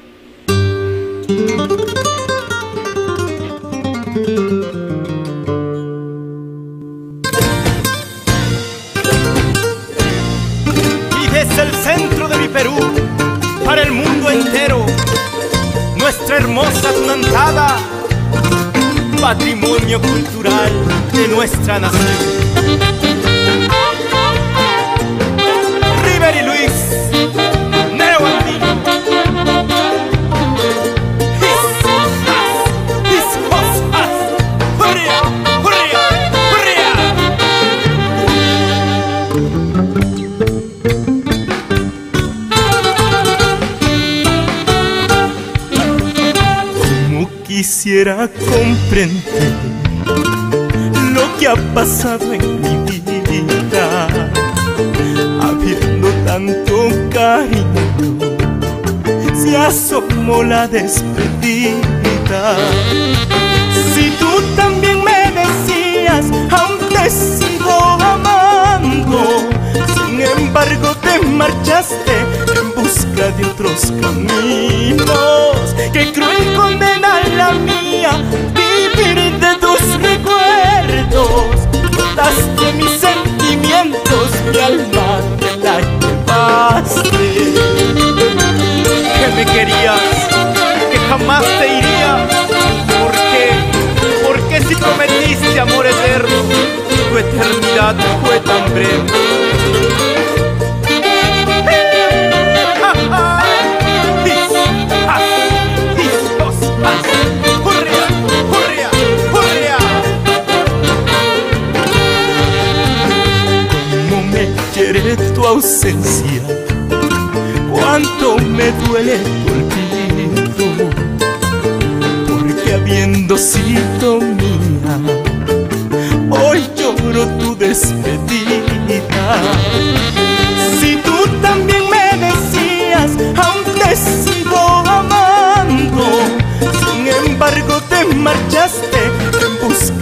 Y desde el centro de mi Perú, para el mundo entero, nuestra hermosa tunantada, patrimonio cultural de nuestra nación. River y Luis, Nero Andino. His, has, his, hos, has. Hurria, hurria, hurria. Como quisiera comprender lo que ha pasado en mi vida, habiendo tanto cariño, se asomó la despedida. Si tú también me decías, aún te sigo amando, sin embargo te marchaste en busca de otros caminos. Qué cruel condena la mía, vivir de tus recuerdos. Botaste mis sentimientos, mi alma te la llevaste. Que me querías, que jamás te iría. ¿Por qué? Porque si prometiste amor eterno, tu eternidad fue tan breve. Tu ausencia, cuánto me duele tu olvido, porque habiendo sido mía, hoy lloro tu despedida. Si tú también me decías, aún te sigo amando, sin embargo te marchaste en busca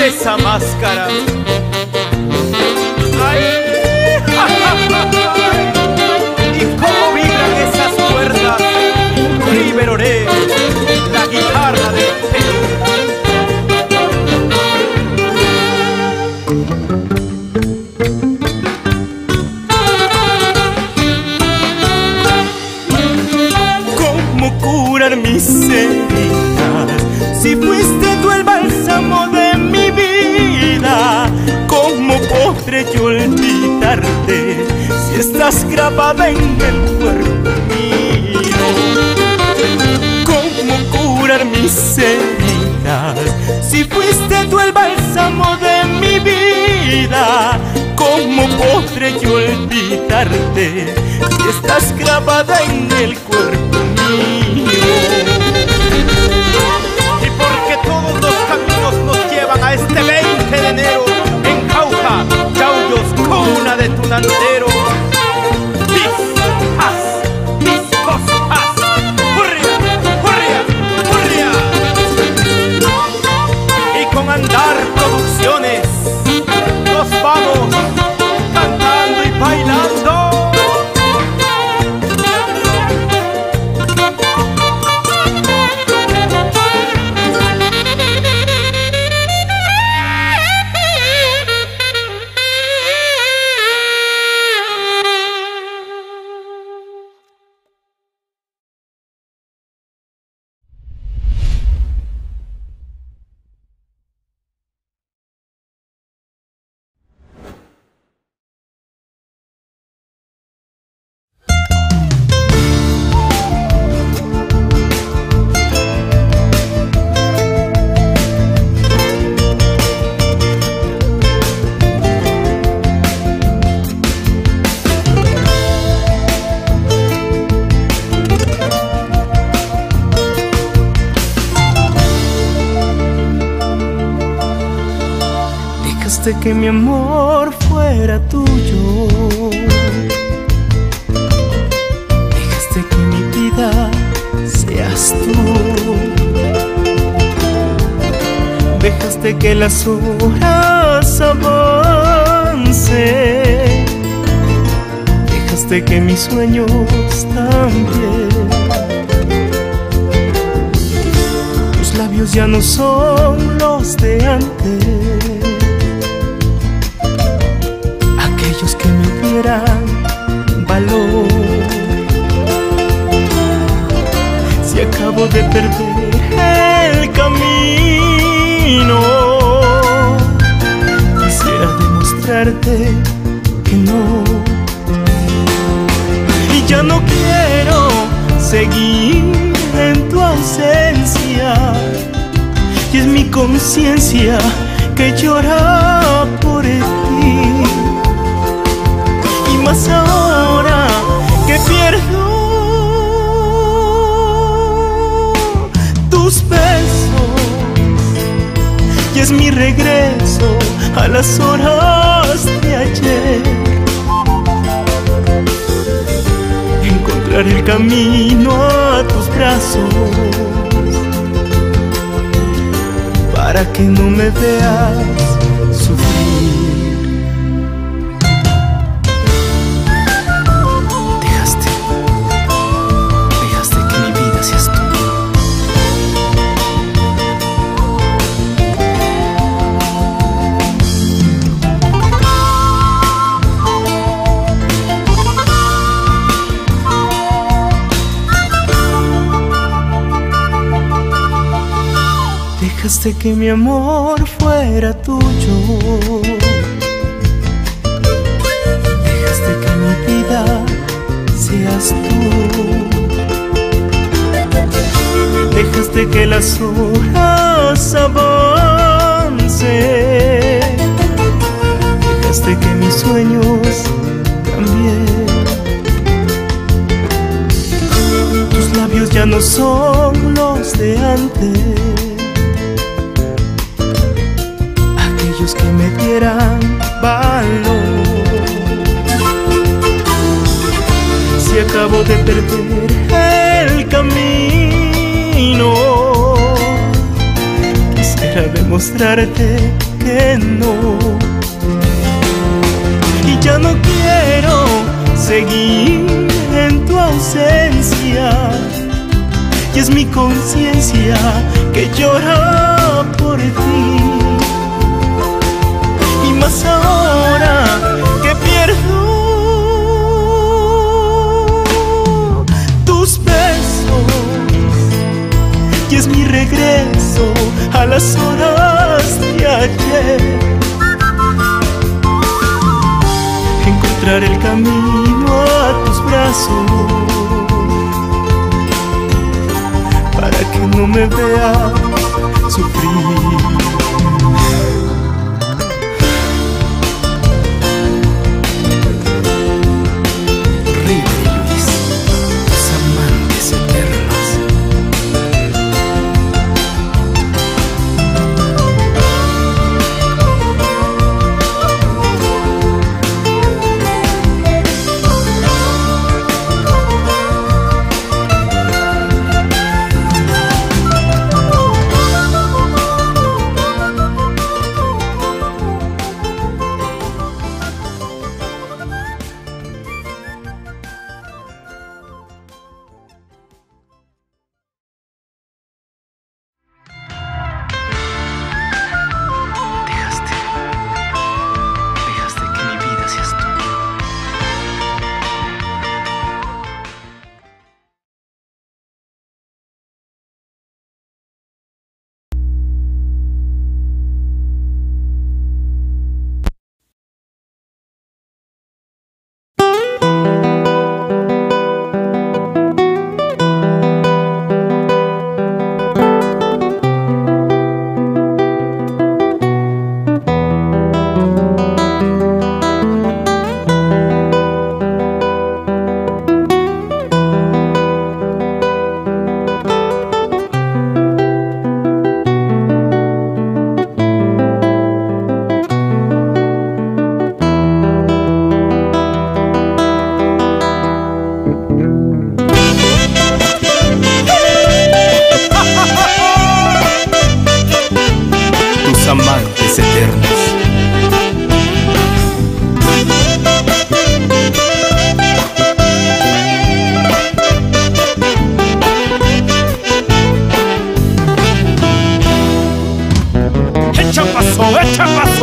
esa máscara. ¡Ay! Y cómo vibran esas cuerdas. Liberoré la guitarra de ¿cómo curar mis heridas si fuiste tú el bálsamo de mi vida? ¿Cómo podré yo olvidarte si estás grabada en el cuerpo mío? ¿Cómo curar mis heridas si fuiste tú el bálsamo de mi vida? ¿Cómo podré yo olvidarte si estás grabada en el cuerpo mío? Y porque todos los caminos nos llevan a este veinte de enero, en Jauja, Chaullos, cuna de Tunantero. Mis paz, mis cosas, hurria, hurria, hurria. Y con Andar Producciones nos vamos cantando y bailando. Que mi amor fuera tuyo, dejaste que mi vida seas tú, dejaste que las horas avancen, dejaste que mis sueños también. Tus labios ya no son los de antes, que me dieran valor. Si acabo de perder el camino, quisiera demostrarte que no. Y ya no quiero seguir en tu ausencia, y es mi conciencia que llora por ti. Más ahora que pierdo tus besos, y es mi regreso a las horas de ayer, encontrar el camino a tus brazos para que no me veas sufrir. Dejaste que mi amor fuera tuyo, dejaste que mi vida seas tú, dejaste que las horas avancen, dejaste que mis sueños también. Tus labios ya no son los de antes, que me dieran valor. Si acabo de perder el camino, quisiera demostrarte que que no. Y ya no quiero seguir en tu ausencia, y es mi conciencia que llora por ti. Y más ahora que pierdo tus besos, y es mi regreso a las horas de ayer, encontrar el camino a tus brazos para que no me veas sufrir. Amantes eternos. Echa paso, echa paso.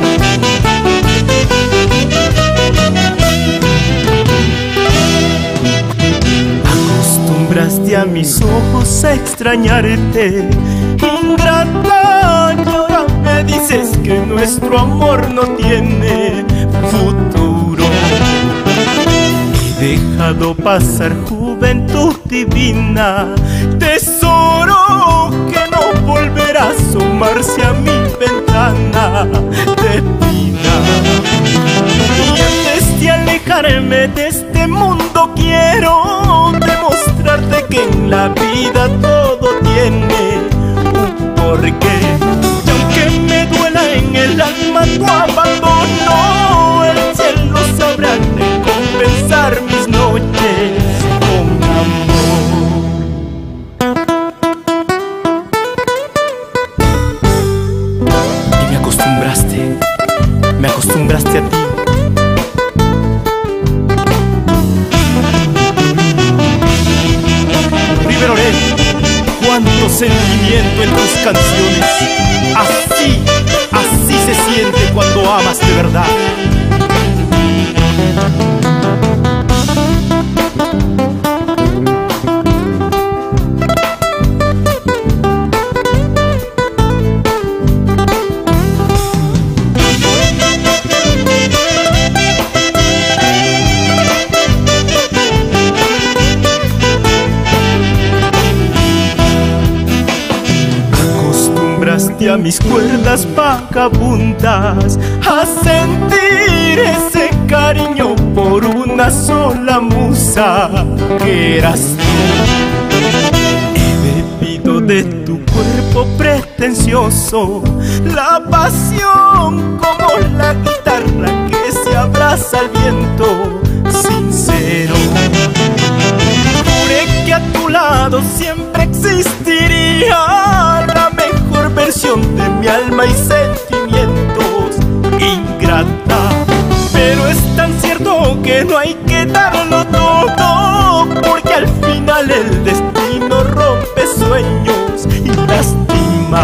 Acostumbraste a mis ojos a extrañarte, ingrata, y ahora me dices que nuestro amor no tiene futuro. He dejado pasar juventud divina, tesoro que no volverá a asomarse a mi ventana de vida. Y antes de alejarme de este mundo quiero demostrarte que en la vida todo tiene un porqué. Y aunque me duela en el alma tu abandono, el cielo sabrá recompensar mis noches con amor. Y me acostumbraste, me acostumbraste a ti. River Orel, cuánto sentimiento en tus canciones. Así, así se siente cuando amas de verdad. A mis cuerdas vagabundas a sentir ese cariño por una sola musa que eras tú. He bebido de tu cuerpo pretencioso la pasión como la guitarra que se abraza al viento sincero. Juré que a tu lado siempre existiría la mejor versión de mi alma y sentimiento. ingrata. Pero es tan cierto que no hay que darlo todo, porque al final el destino rompe sueños y lastima.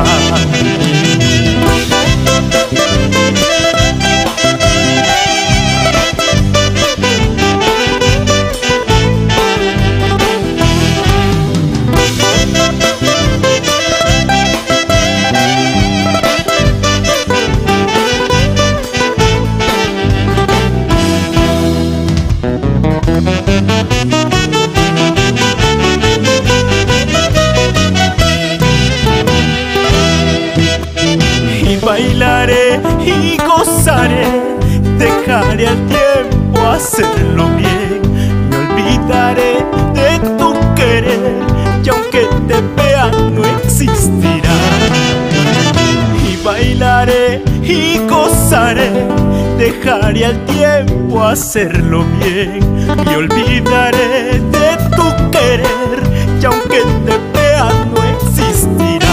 Bailaré y gozaré, dejaré al tiempo hacerlo bien. Me olvidaré de tu querer y aunque te vea no existirá. Y bailaré y gozaré, dejaré al tiempo hacerlo bien. Me olvidaré de tu querer y aunque te vea no existirá.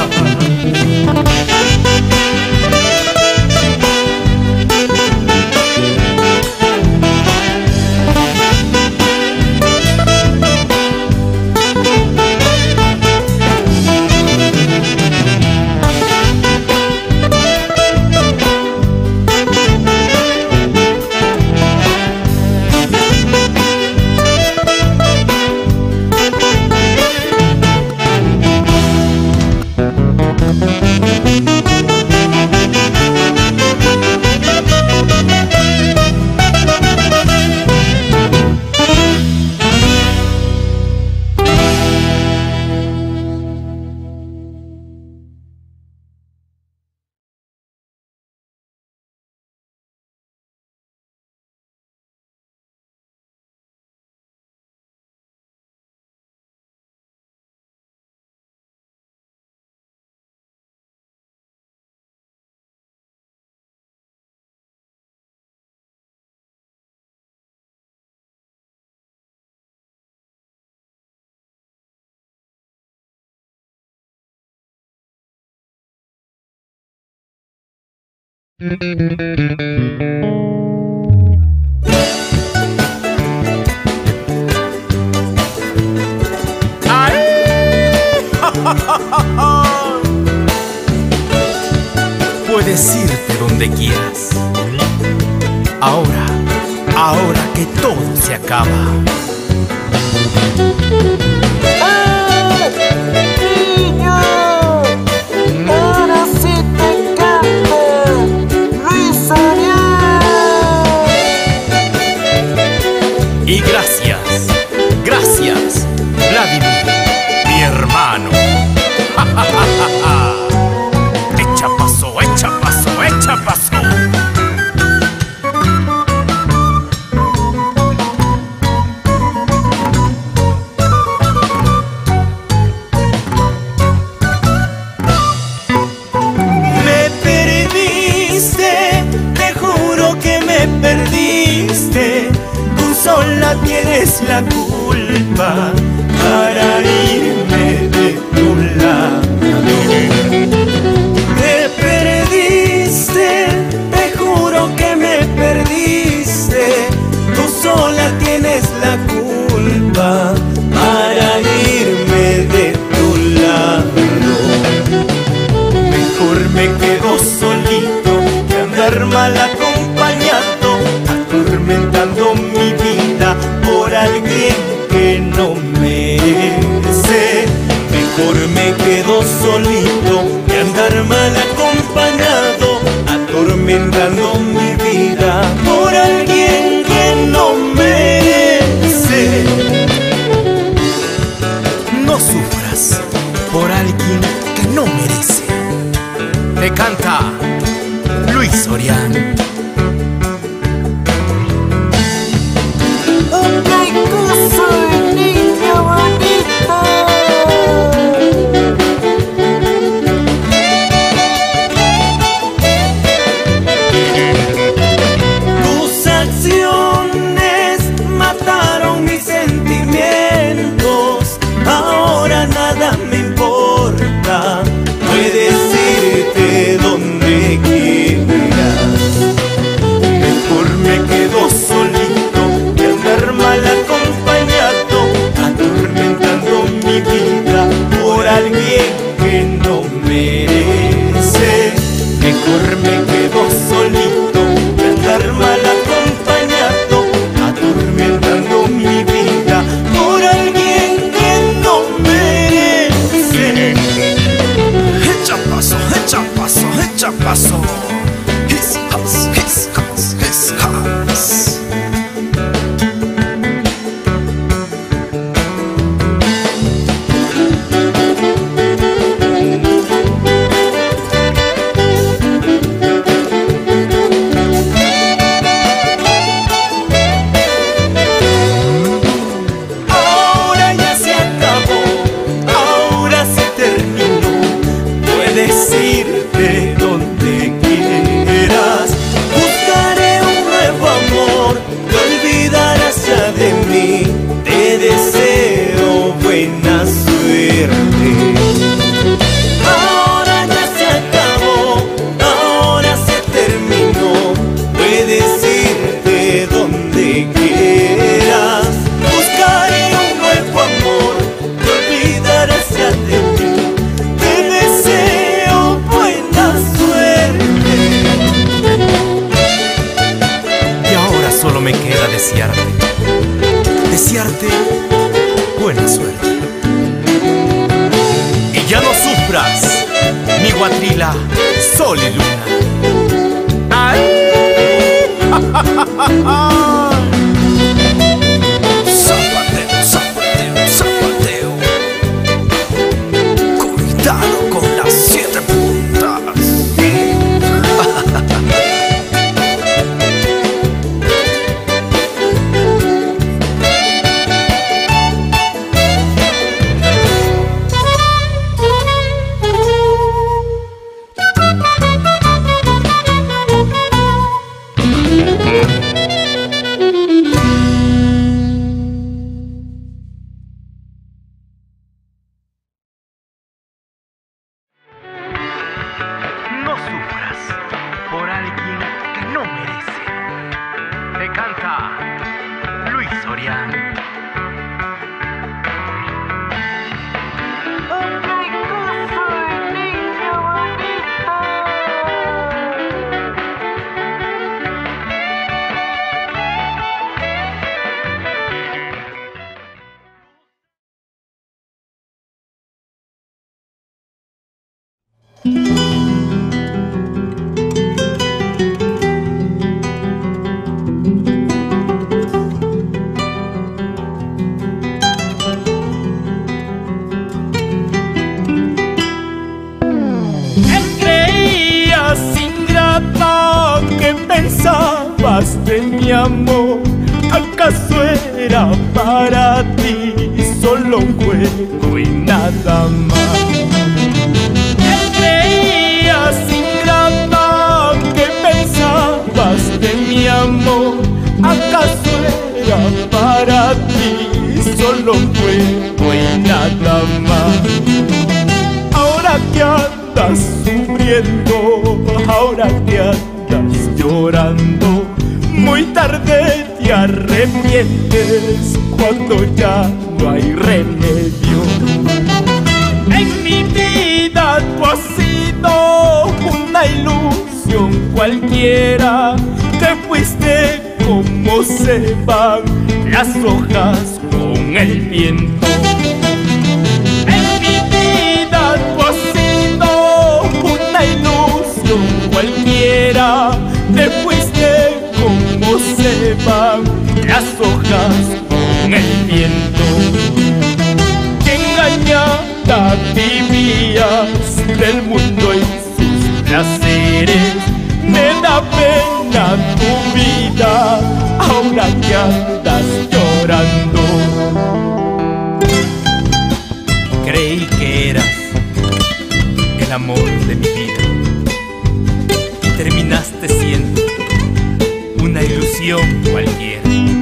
Puedes irte donde quieras. Ahora, ahora que todo se acaba. Y gracias, gracias, Vladimir, mi hermano. Echa paso, echa paso, echa paso. Me perdiste, te juro que me perdiste. Sola tienes la culpa para irme de tu lado. Me perdiste, te juro que me perdiste. Tú sola tienes la culpa para irme de tu lado. Mejor me quedo solito que andar mal acompañado, atormentando mi vida por alguien que no merece. Mejor me quedo solito que andar mal acompañado, atormentando mi vida por alguien que no merece. No sufras por alguien que no merece. Te canta Luis Soriano. Puedes irte donde quieras. buena suerte. Y ya no sufras, mi guatrila, sol y luna. ¡Ay! Zapateo, zapateo, zapateo. Cuidado con las siete puntas. No sufras por alguien que no merece. Te canta Luis Orián. De mi amor, ¿acaso era para ti solo un juego y nada más? ¿Qué creías, ingrata, que pensabas de mi amor? ¿Acaso era para ti solo un juego y nada más? Ahora que andas sufriendo, ahora que andas llorando, muy tarde te arrepientes cuando ya no hay remedio. En mi vida tú has sido una ilusión cualquiera. Te fuiste como se van las hojas con el viento. En mi vida tú has sido una ilusión cualquiera. Te fuiste como se van las hojas con el viento. Que engañada vivías del mundo y sus placeres. Me da pena tu vida ahora que andas llorando. Creí que eras el amor de mi vida y terminaste siendo una ilusión cualquiera.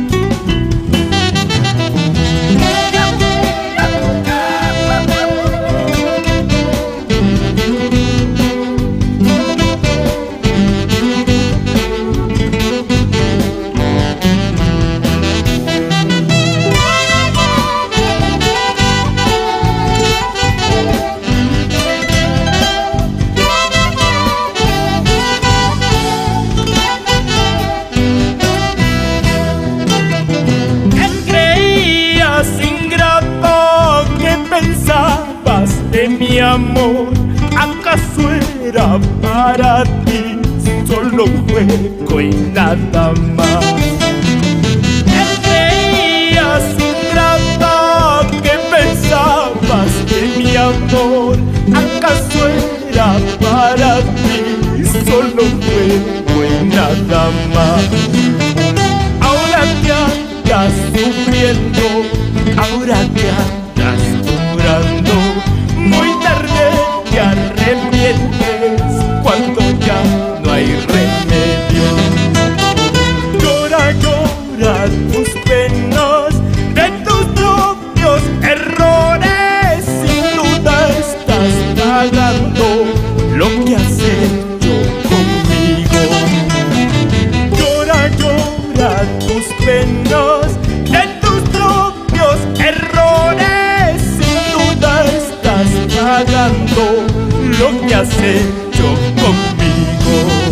De mi amor, ¿acaso era para ti solo un juego y nada más? ¿Qué creías, ingrata, que pensabas de mi amor? ¿Acaso era para ti solo un juego y nada más? Ahora que andas sufriendo, ahora que andas llorando, muy tarde te arrepientes cuando ya no hay remedio. Llora, llora tus penas de tus propios errores. Sin duda estás pagando lo que has hecho conmigo. Llora, llora tus penas de tus propios errores. Sin duda estás pagando lo que has hecho conmigo.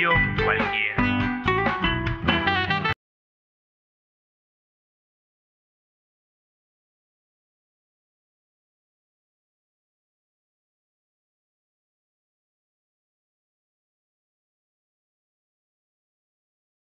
Radio Cualquiera.